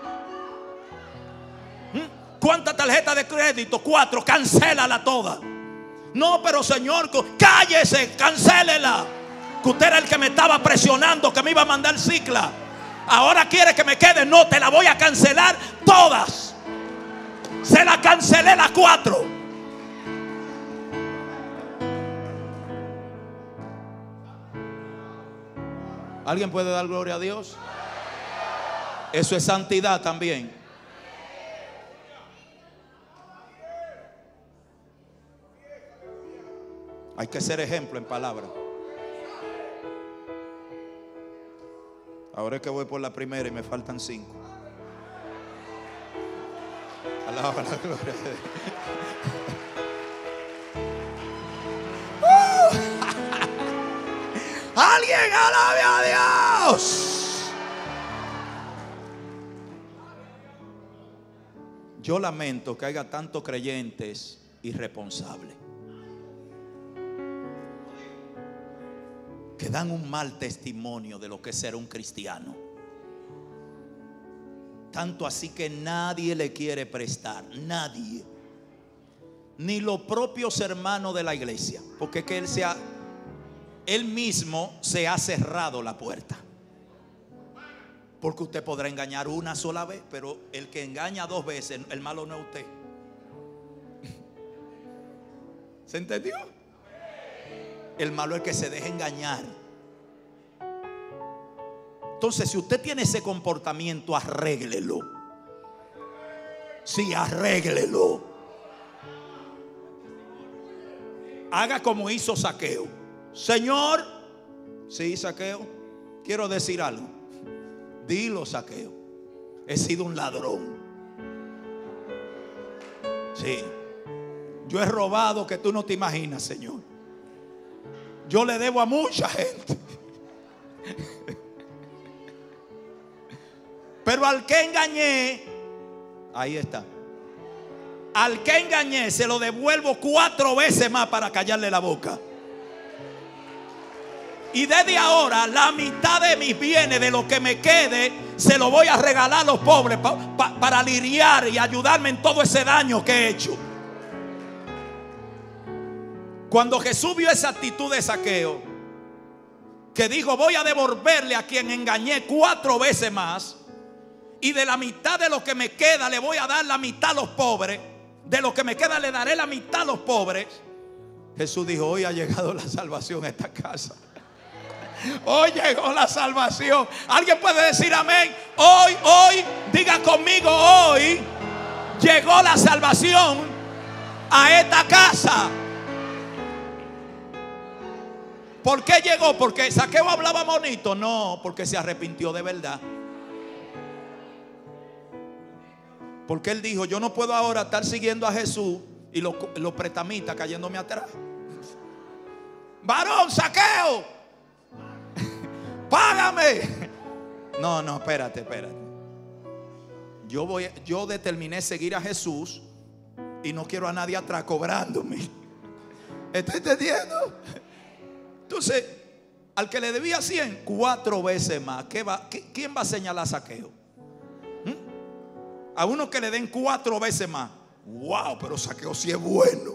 ¿Mm? ¿Cuánta tarjeta de crédito? Cuatro, cancélala toda. No, pero Señor, cállese, cancélela. Que usted era el que me estaba presionando, que me iba a mandar cicla. Ahora quiere que me quede. No, te la voy a cancelar todas. Se la cancelé las cuatro. ¿Alguien puede dar gloria a Dios? Eso es santidad también. Hay que ser ejemplo en palabra. Ahora es que voy por la primera y me faltan cinco. Alaba la gloria de Dios. uh. Alguien alabe a Dios. Yo lamento que haya tantos creyentes irresponsables que dan un mal testimonio de lo que es ser un cristiano. Tanto así que nadie le quiere prestar. Nadie. Ni los propios hermanos de la iglesia. Porque es que él, se ha, él mismo se ha cerrado la puerta. Porque usted podrá engañar una sola vez, pero el que engaña dos veces, el malo no es usted. ¿Se entendió? El malo es el que se deja engañar. Entonces, si usted tiene ese comportamiento, arréglelo. Sí, arréglelo. Haga como hizo Zaqueo. Señor, sí, Zaqueo, quiero decir algo. Dilo, Zaqueo, he sido un ladrón. Sí, yo he robado que tú no te imaginas, Señor. Yo le debo a mucha gente. Pero al que engañé, ahí está. Al que engañé se lo devuelvo cuatro veces más para callarle la boca. Y desde ahora la mitad de mis bienes, de lo que me quede, se lo voy a regalar a los pobres pa, pa, para aliviar y ayudarme en todo ese daño que he hecho. Cuando Jesús vio esa actitud de Zaqueo, que dijo, voy a devolverle a quien engañé cuatro veces más, y de la mitad de lo que me queda le voy a dar la mitad a los pobres, de lo que me queda le daré la mitad a los pobres. Jesús dijo, hoy ha llegado la salvación a esta casa. Hoy llegó la salvación. ¿Alguien puede decir amén? Hoy, hoy, diga conmigo, hoy llegó la salvación a esta casa. ¿Por qué llegó? ¿Porque Zaqueo hablaba bonito? No, porque se arrepintió de verdad. Porque él dijo: yo no puedo ahora estar siguiendo a Jesús y los, los pretamitas cayéndome atrás. Varón, Zaqueo, págame. No, no, espérate, espérate. Yo voy, yo determiné seguir a Jesús y no quiero a nadie atrás cobrándome. ¿Estás entendiendo? Entonces, al que le debía cien, cuatro veces más. ¿Qué va, qué, ¿Quién va a señalar a Zaqueo? ¿Mm? A uno que le den cuatro veces más. Wow, pero Zaqueo sí es bueno.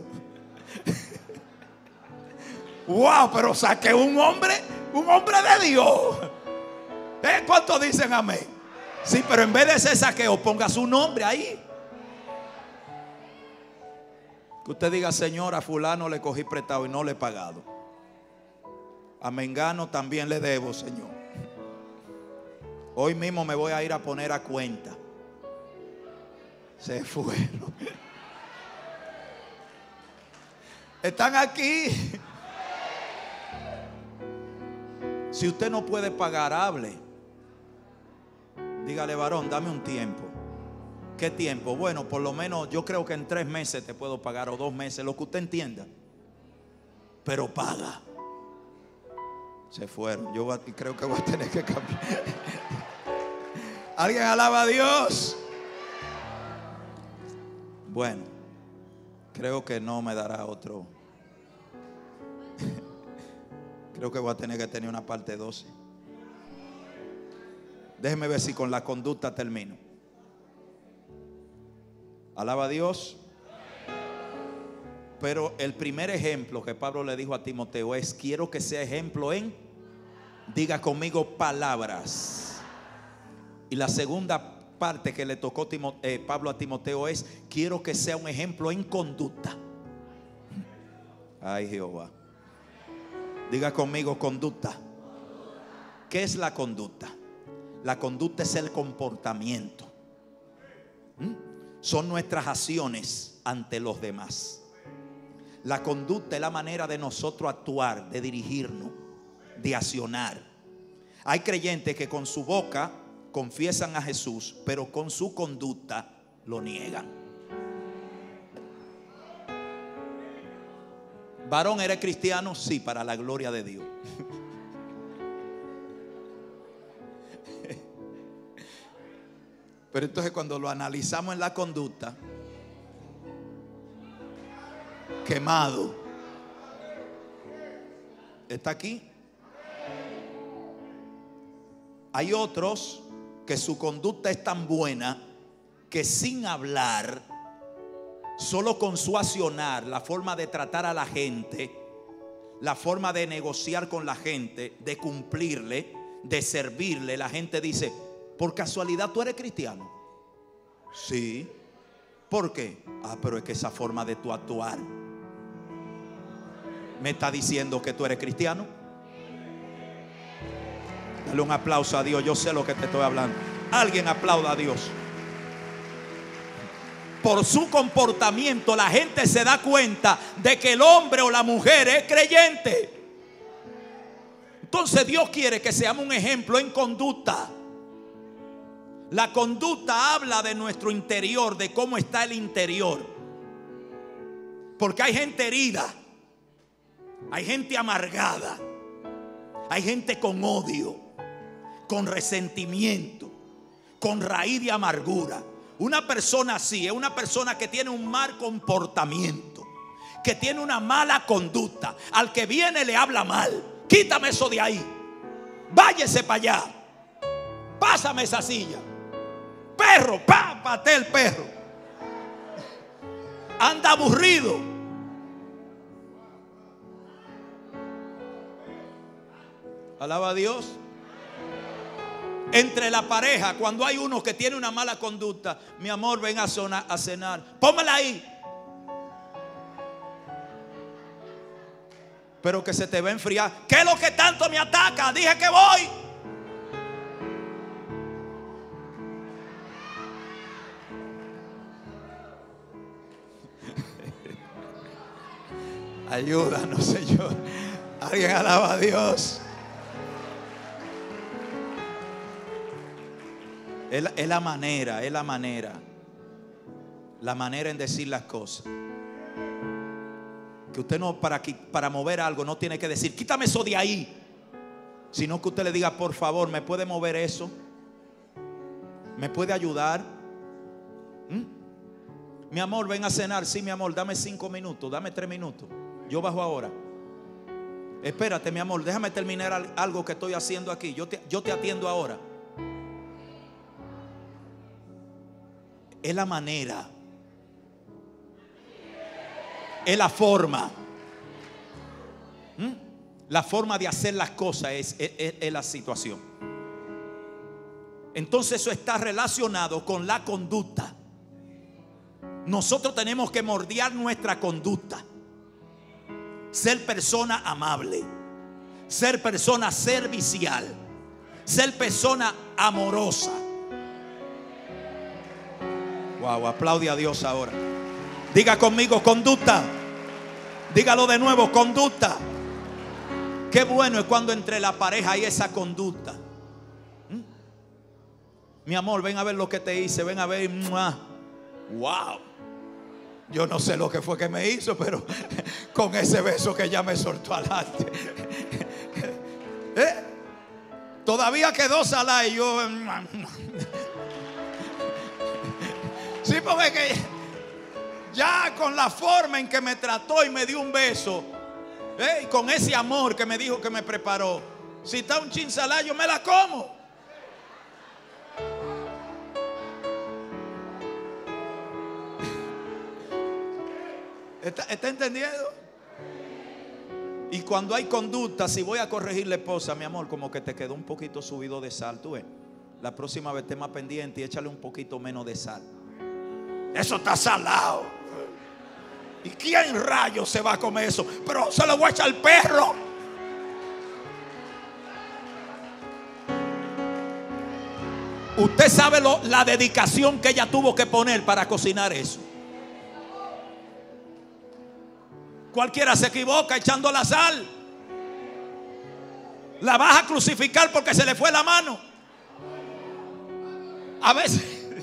Wow, pero Zaqueo un hombre, un hombre de Dios. ¿Eh? ¿Cuántos dicen amén? Sí, pero en vez de ese Zaqueo, ponga su nombre ahí. Que usted diga: Señor, a fulano le cogí prestado y no le he pagado. A mengano también le debo, Señor. Hoy mismo me voy a ir a poner a cuenta. Se fueron. Están aquí. Si usted no puede pagar, hable. Dígale: varón, dame un tiempo. ¿Qué tiempo? Bueno, por lo menos yo creo que en tres meses te puedo pagar, o dos meses, lo que usted entienda. Pero paga. Se fueron. Yo creo que voy a tener que cambiar. ¿Alguien alaba a Dios? Bueno, creo que no me dará otro. Creo que voy a tener que tener una parte doce. Déjeme ver si con la conducta termino. Alaba a Dios. Pero el primer ejemplo que Pablo le dijo a Timoteo es: quiero que sea ejemplo en, diga conmigo, palabras. Y la segunda parte que le tocó Timo, eh, Pablo a Timoteo es: quiero que sea un ejemplo en conducta. Ay, Jehová. Diga conmigo, conducta. ¿Qué es la conducta? La conducta es el comportamiento. ¿Mm? Son nuestras acciones ante los demás. La conducta es la manera de nosotros actuar, de dirigirnos, de accionar. Hay creyentes que con su boca confiesan a Jesús, pero con su conducta lo niegan. Varón, ¿eres cristiano? Sí, para la gloria de Dios. Pero entonces cuando lo analizamos en la conducta, quemado. ¿Está aquí? Hay otros que su conducta es tan buena que sin hablar, solo con su accionar, la forma de tratar a la gente, la forma de negociar con la gente, de cumplirle, de servirle, la gente dice: ¿por casualidad tú eres cristiano? Sí. ¿Por qué? Ah, pero es que esa forma de tu actuar me está diciendo que tú eres cristiano. Dale un aplauso a Dios. Yo sé lo que te estoy hablando. Alguien aplauda a Dios. Por su comportamiento la gente se da cuenta de que el hombre o la mujer es creyente. Entonces Dios quiere que seamos un ejemplo en conducta. La conducta habla de nuestro interior, de cómo está el interior. Porque hay gente herida, hay gente amargada, hay gente con odio, con resentimiento, con raíz de amargura. Una persona así es una persona que tiene un mal comportamiento, que tiene una mala conducta. Al que viene le habla mal. Quítame eso de ahí, váyese para allá, pásame esa silla. Perro, pa, patea el perro. Anda aburrido. Alaba a Dios. Entre la pareja, cuando hay uno que tiene una mala conducta: mi amor, ven a, zona, a cenar, póngala ahí. Pero que se te va a enfriar. ¿Qué es lo que tanto me ataca? Dije que voy. Ayúdanos, Señor. Alguien alaba a Dios. Es la, es la manera, es la manera. La manera en decir las cosas. Que usted no, para, para mover algo, no tiene que decir, quítame eso de ahí. Sino que usted le diga, por favor, ¿me puede mover eso? ¿Me puede ayudar? ¿Mm? Mi amor, ven a cenar. Sí, mi amor, dame cinco minutos, dame tres minutos. Yo bajo ahora. Espérate, mi amor, déjame terminar algo que estoy haciendo aquí. Yo te, yo te atiendo ahora. Es la manera. Es la forma. ¿Mm? La forma de hacer las cosas es, es, es, es la situación. Entonces eso está relacionado con la conducta. Nosotros tenemos que moldear nuestra conducta. Ser persona amable. Ser persona servicial. Ser persona amorosa. Wow, aplaude a Dios ahora. Diga conmigo, conducta. Dígalo de nuevo, conducta. Qué bueno es cuando entre la pareja hay esa conducta. ¿Mm? Mi amor, ven a ver lo que te hice. Ven a ver. ¡Mua! Wow. Yo no sé lo que fue que me hizo, pero con ese beso que ya me soltó adelante. ¿Eh? Todavía quedó salada y yo. Sí, porque que ya con la forma en que me trató y me dio un beso, ¿eh? Y con ese amor que me dijo que me preparó, si está un chin salada, yo me la como. ¿Está, está entendiendo? Y cuando hay conducta, si voy a corregirle, esposa, mi amor, como que te quedó un poquito subido de sal, tú ves, la próxima vez esté más pendiente y échale un poquito menos de sal. Eso está salado. ¿Y quién rayos se va a comer eso? Pero se lo voy a echar al perro. Usted sabe lo, la dedicación que ella tuvo que poner para cocinar eso. Cualquiera se equivoca echando la sal. La vas a crucificar porque se le fue la mano. A veces.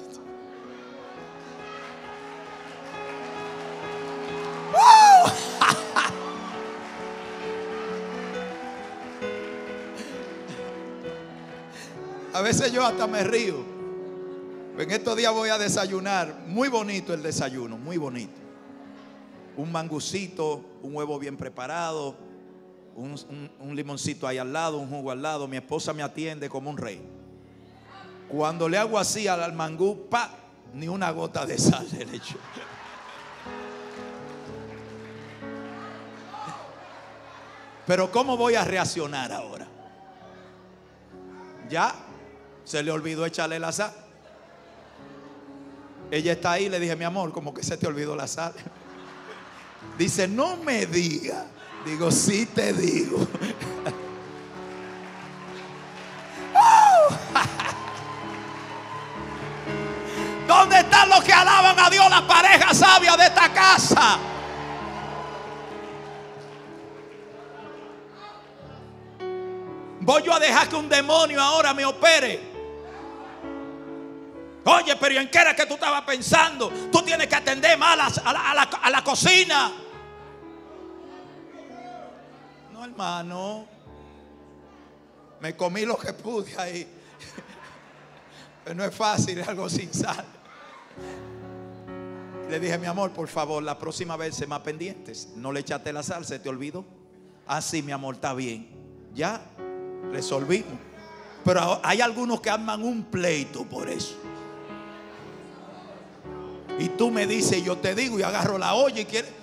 A veces yo hasta me río. En estos días voy a desayunar. Muy bonito el desayuno, muy bonito. Un mangucito, un huevo bien preparado, un, un, un limoncito ahí al lado, un jugo al lado. Mi esposa me atiende como un rey. Cuando le hago así al mangú, pa, ni una gota de sal le echo. Pero ¿cómo voy a reaccionar ahora? Ya se le olvidó echarle la sal. Ella está ahí, le dije, mi amor, como que se te olvidó la sal. Dice, no me diga. Digo, sí te digo. ¿Dónde están los que alaban a Dios, la pareja sabia de esta casa? Voy yo a dejar que un demonio ahora me opere. Oye, pero ¿en qué era que tú estabas pensando? Tú tienes que atender más a la, a la, a la cocina. No, hermano. Me comí lo que pude ahí. Pero no es fácil, es algo sin sal. Le dije, mi amor, por favor, la próxima vez sé más pendientes. No le echaste la sal, se te olvidó. Ah, sí, mi amor, está bien. Ya resolvimos. Pero hay algunos que arman un pleito por eso. Y tú me dices, yo te digo, y agarro la olla y quiere.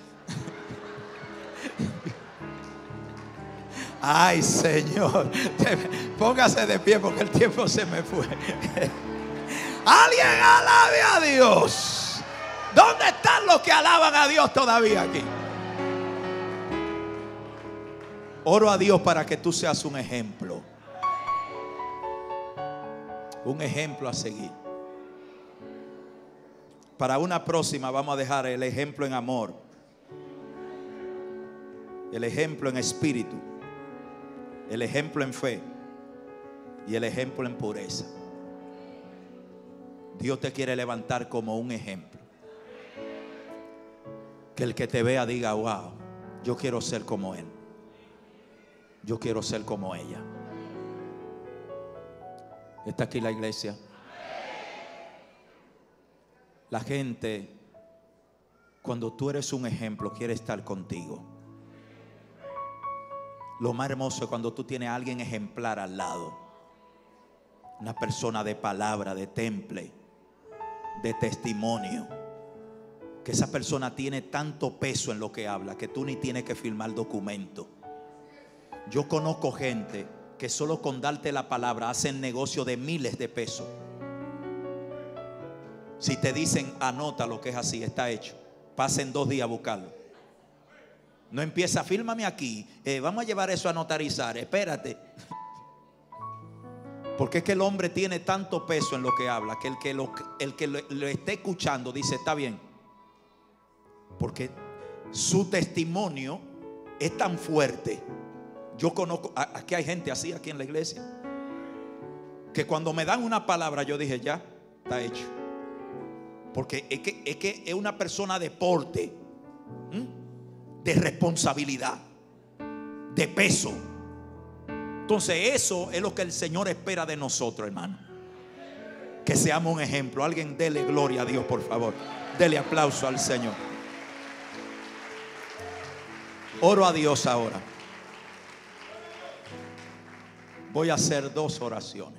Ay, Señor, póngase de pie porque el tiempo se me fue. Alguien alabe a Dios. ¿Dónde están los que alaban a Dios todavía aquí? Oro a Dios para que tú seas un ejemplo. Un ejemplo a seguir. Para una próxima vamos a dejar el ejemplo en amor. el ejemplo en espíritu, el ejemplo en fe y el ejemplo en pureza. Dios te quiere levantar como un ejemplo. Que el que te vea diga: wow, yo quiero ser como él. Yo quiero ser como ella. ¿Está aquí la iglesia? La gente, cuando tú eres un ejemplo, quiere estar contigo. Lo más hermoso es cuando tú tienes a alguien ejemplar al lado. Una persona de palabra, de temple, de testimonio. Que esa persona tiene tanto peso en lo que habla que tú ni tienes que firmar documento. Yo conozco gente que solo con darte la palabra hacen negocio de miles de pesos. Si te dicen anota lo que es así, está hecho. Pasen dos días a buscarlo. No empieza, fírmame aquí, eh, vamos a llevar eso a notarizar, espérate. Porque es que el hombre tiene tanto peso en lo que habla que el que lo, el que lo, lo esté escuchando dice: está bien. Porque su testimonio es tan fuerte. Yo conozco, aquí hay gente así aquí en la iglesia, que cuando me dan una palabra yo dije: ya, está hecho. Porque es que es, que es una persona de porte, ¿m? de responsabilidad, de peso. Entonces eso es lo que el Señor espera de nosotros, hermano. Que seamos un ejemplo. Alguien dele gloria a Dios, por favor. Dele aplauso al Señor. Oro a Dios ahora. Voy a hacer dos oraciones.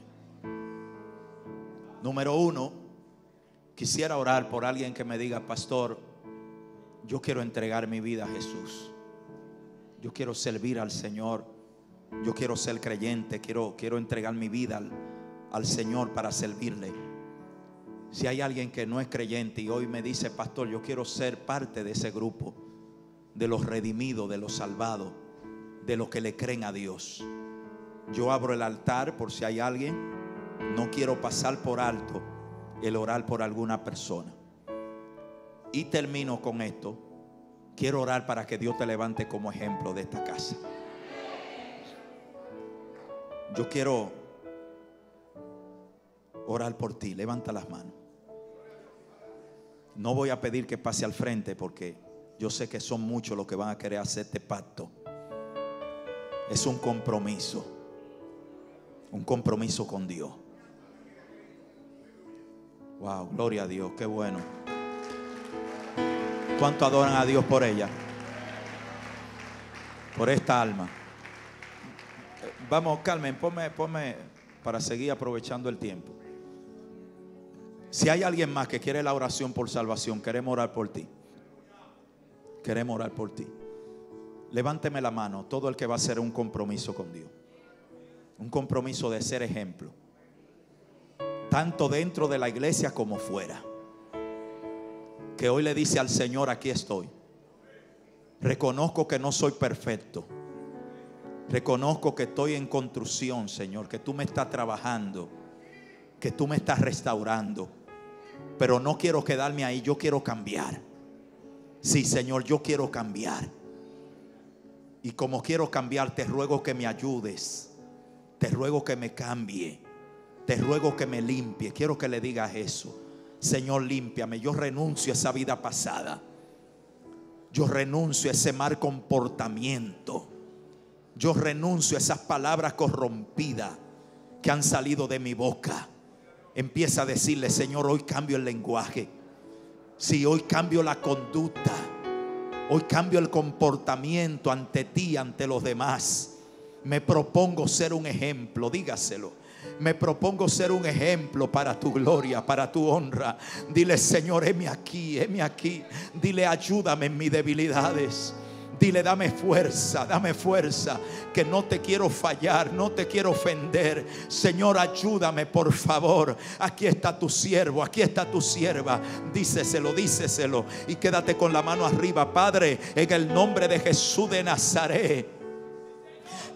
Número uno, quisiera orar por alguien que me diga: pastor, yo quiero entregar mi vida a Jesús. Yo quiero servir al Señor. Yo quiero ser creyente. Quiero, quiero entregar mi vida al, al Señor para servirle. Si hay alguien que no es creyente y hoy me dice: pastor, yo quiero ser parte de ese grupo, de los redimidos, de los salvados, de los que le creen a Dios, yo abro el altar por si hay alguien. No quiero pasar por alto el orar por alguna persona. Y termino con esto. Quiero orar para que Dios te levante como ejemplo de esta casa. Yo quiero orar por ti. Levanta las manos. No voy a pedir que pase al frente porque yo sé que son muchos los que van a querer hacer este pacto. Es un compromiso. Un compromiso con Dios. Wow, gloria a Dios, qué bueno. ¿Cuánto adoran a Dios por ella? Por esta alma. Vamos, Carmen, ponme, ponme para seguir aprovechando el tiempo. Si hay alguien más que quiere la oración por salvación, queremos orar por ti. Queremos orar por ti. Levánteme la mano, todo el que va a hacer un compromiso con Dios. Un compromiso de ser ejemplo. Tanto dentro de la iglesia como fuera. Que hoy le dice al Señor: aquí estoy. Reconozco que no soy perfecto. Reconozco que estoy en construcción, Señor. Que tú me estás trabajando. Que tú me estás restaurando. Pero no quiero quedarme ahí, yo quiero cambiar. Sí, Señor, yo quiero cambiar. Y como quiero cambiar, te ruego que me ayudes. Te ruego que me cambie. Te ruego que me limpie. Quiero que le digas eso. Señor, límpiame. Yo renuncio a esa vida pasada. Yo renuncio a ese mal comportamiento. Yo renuncio a esas palabras corrompidas que han salido de mi boca. Empieza a decirle: Señor, hoy cambio el lenguaje. Sí, hoy cambio la conducta. Hoy cambio el comportamiento ante ti, ante los demás. Me propongo ser un ejemplo. Dígaselo. Me propongo ser un ejemplo para tu gloria, para tu honra. Dile: Señor, heme aquí, heme aquí. Dile: ayúdame en mis debilidades. Dile: dame fuerza, dame fuerza. Que no te quiero fallar, no te quiero ofender. Señor, ayúdame, por favor. Aquí está tu siervo, aquí está tu sierva. Díceselo, díceselo. Y quédate con la mano arriba. Padre, en el nombre de Jesús de Nazaret,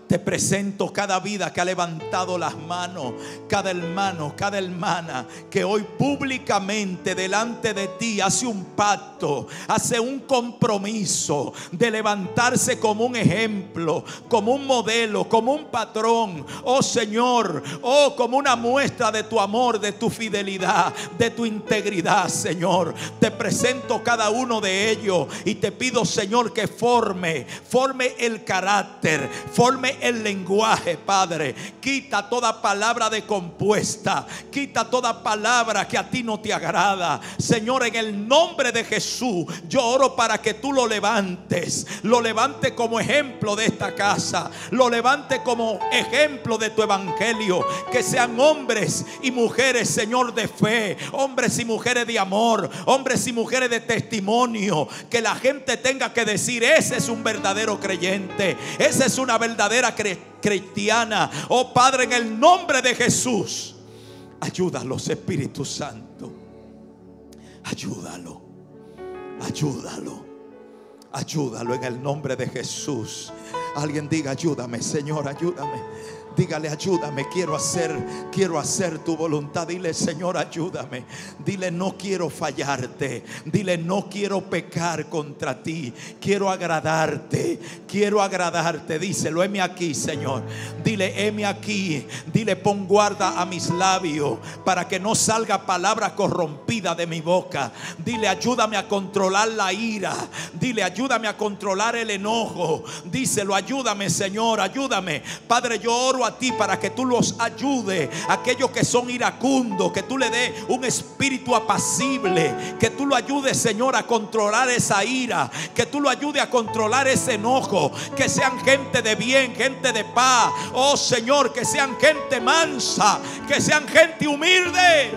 Te presento cada vida que ha levantado las manos, cada hermano, cada hermana que hoy públicamente delante de ti hace un pacto, hace un compromiso de levantarse como un ejemplo, como un modelo, como un patrón. Oh Señor, oh, como una muestra de tu amor, de tu fidelidad, de tu integridad, Señor. Te presento cada uno de ellos y te pido, Señor, que forme, forme el carácter, forme el lenguaje, Padre. Quita toda palabra decompuesta, quita toda palabra que a ti no te agrada, Señor. En el nombre de Jesús yo oro para que tú lo levantes, lo levante como ejemplo de esta casa, lo levante como ejemplo de tu evangelio. Que sean hombres y mujeres, Señor, de fe, hombres y mujeres de amor, hombres y mujeres de testimonio. Que la gente tenga que decir: ese es un verdadero creyente, esa es una verdadera cristiana. Oh Padre, en el nombre de Jesús, ayúdalos, Espíritu Santo. Ayúdalo, ayúdalo, ayúdalo en el nombre de Jesús. Alguien diga: ayúdame, Señor, ayúdame. Dígale: ayúdame, quiero hacer, quiero hacer tu voluntad. Dile: Señor, ayúdame. Dile: no quiero fallarte. Dile: no quiero pecar contra ti. Quiero agradarte, quiero agradarte. Díselo: heme aquí, Señor. Dile: heme aquí. Dile: pon guarda a mis labios para que no salga palabra corrompida de mi boca. Dile: ayúdame a controlar la ira. Dile: ayúdame a controlar el enojo. Díselo: ayúdame, Señor, ayúdame. Padre, yo oro a ti para que tú los ayudes, aquellos que son iracundos, que tú le des un espíritu apacible, que tú lo ayudes, Señor, a controlar esa ira, que tú lo ayudes a controlar ese enojo, que sean gente de bien, gente de paz. Oh Señor, que sean gente mansa, que sean gente humilde.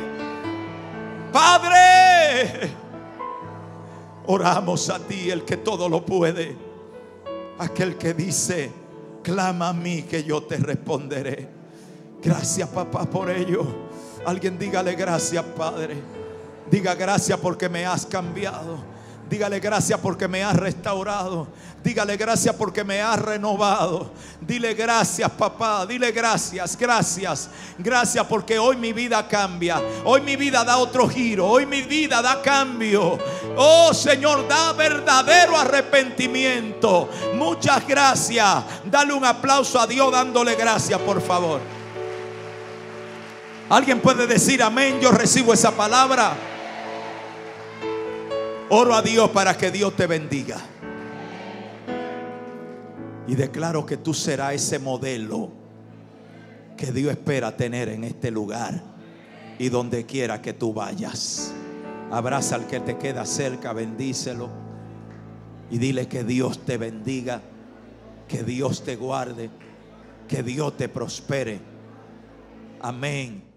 Padre, oramos a ti, el que todo lo puede, aquel que dice: clama a mí que yo te responderé. Gracias, papá, por ello. Alguien dígale: gracias, Padre. Diga: gracias porque me has cambiado. Dígale: gracias porque me has restaurado. Dígale: gracias porque me has renovado. Dile: gracias, papá. Dile: gracias, gracias. Gracias porque hoy mi vida cambia. Hoy mi vida da otro giro. Hoy mi vida da cambio. Oh Señor, da verdadero arrepentimiento. Muchas gracias. Dale un aplauso a Dios dándole gracias, por favor. ¿Alguien puede decir amén? Yo recibo esa palabra. Oro a Dios para que Dios te bendiga. Y declaro que tú serás ese modelo que Dios espera tener en este lugar y donde quiera que tú vayas. Abraza al que te queda cerca, bendícelo y dile: que Dios te bendiga, que Dios te guarde, que Dios te prospere. Amén.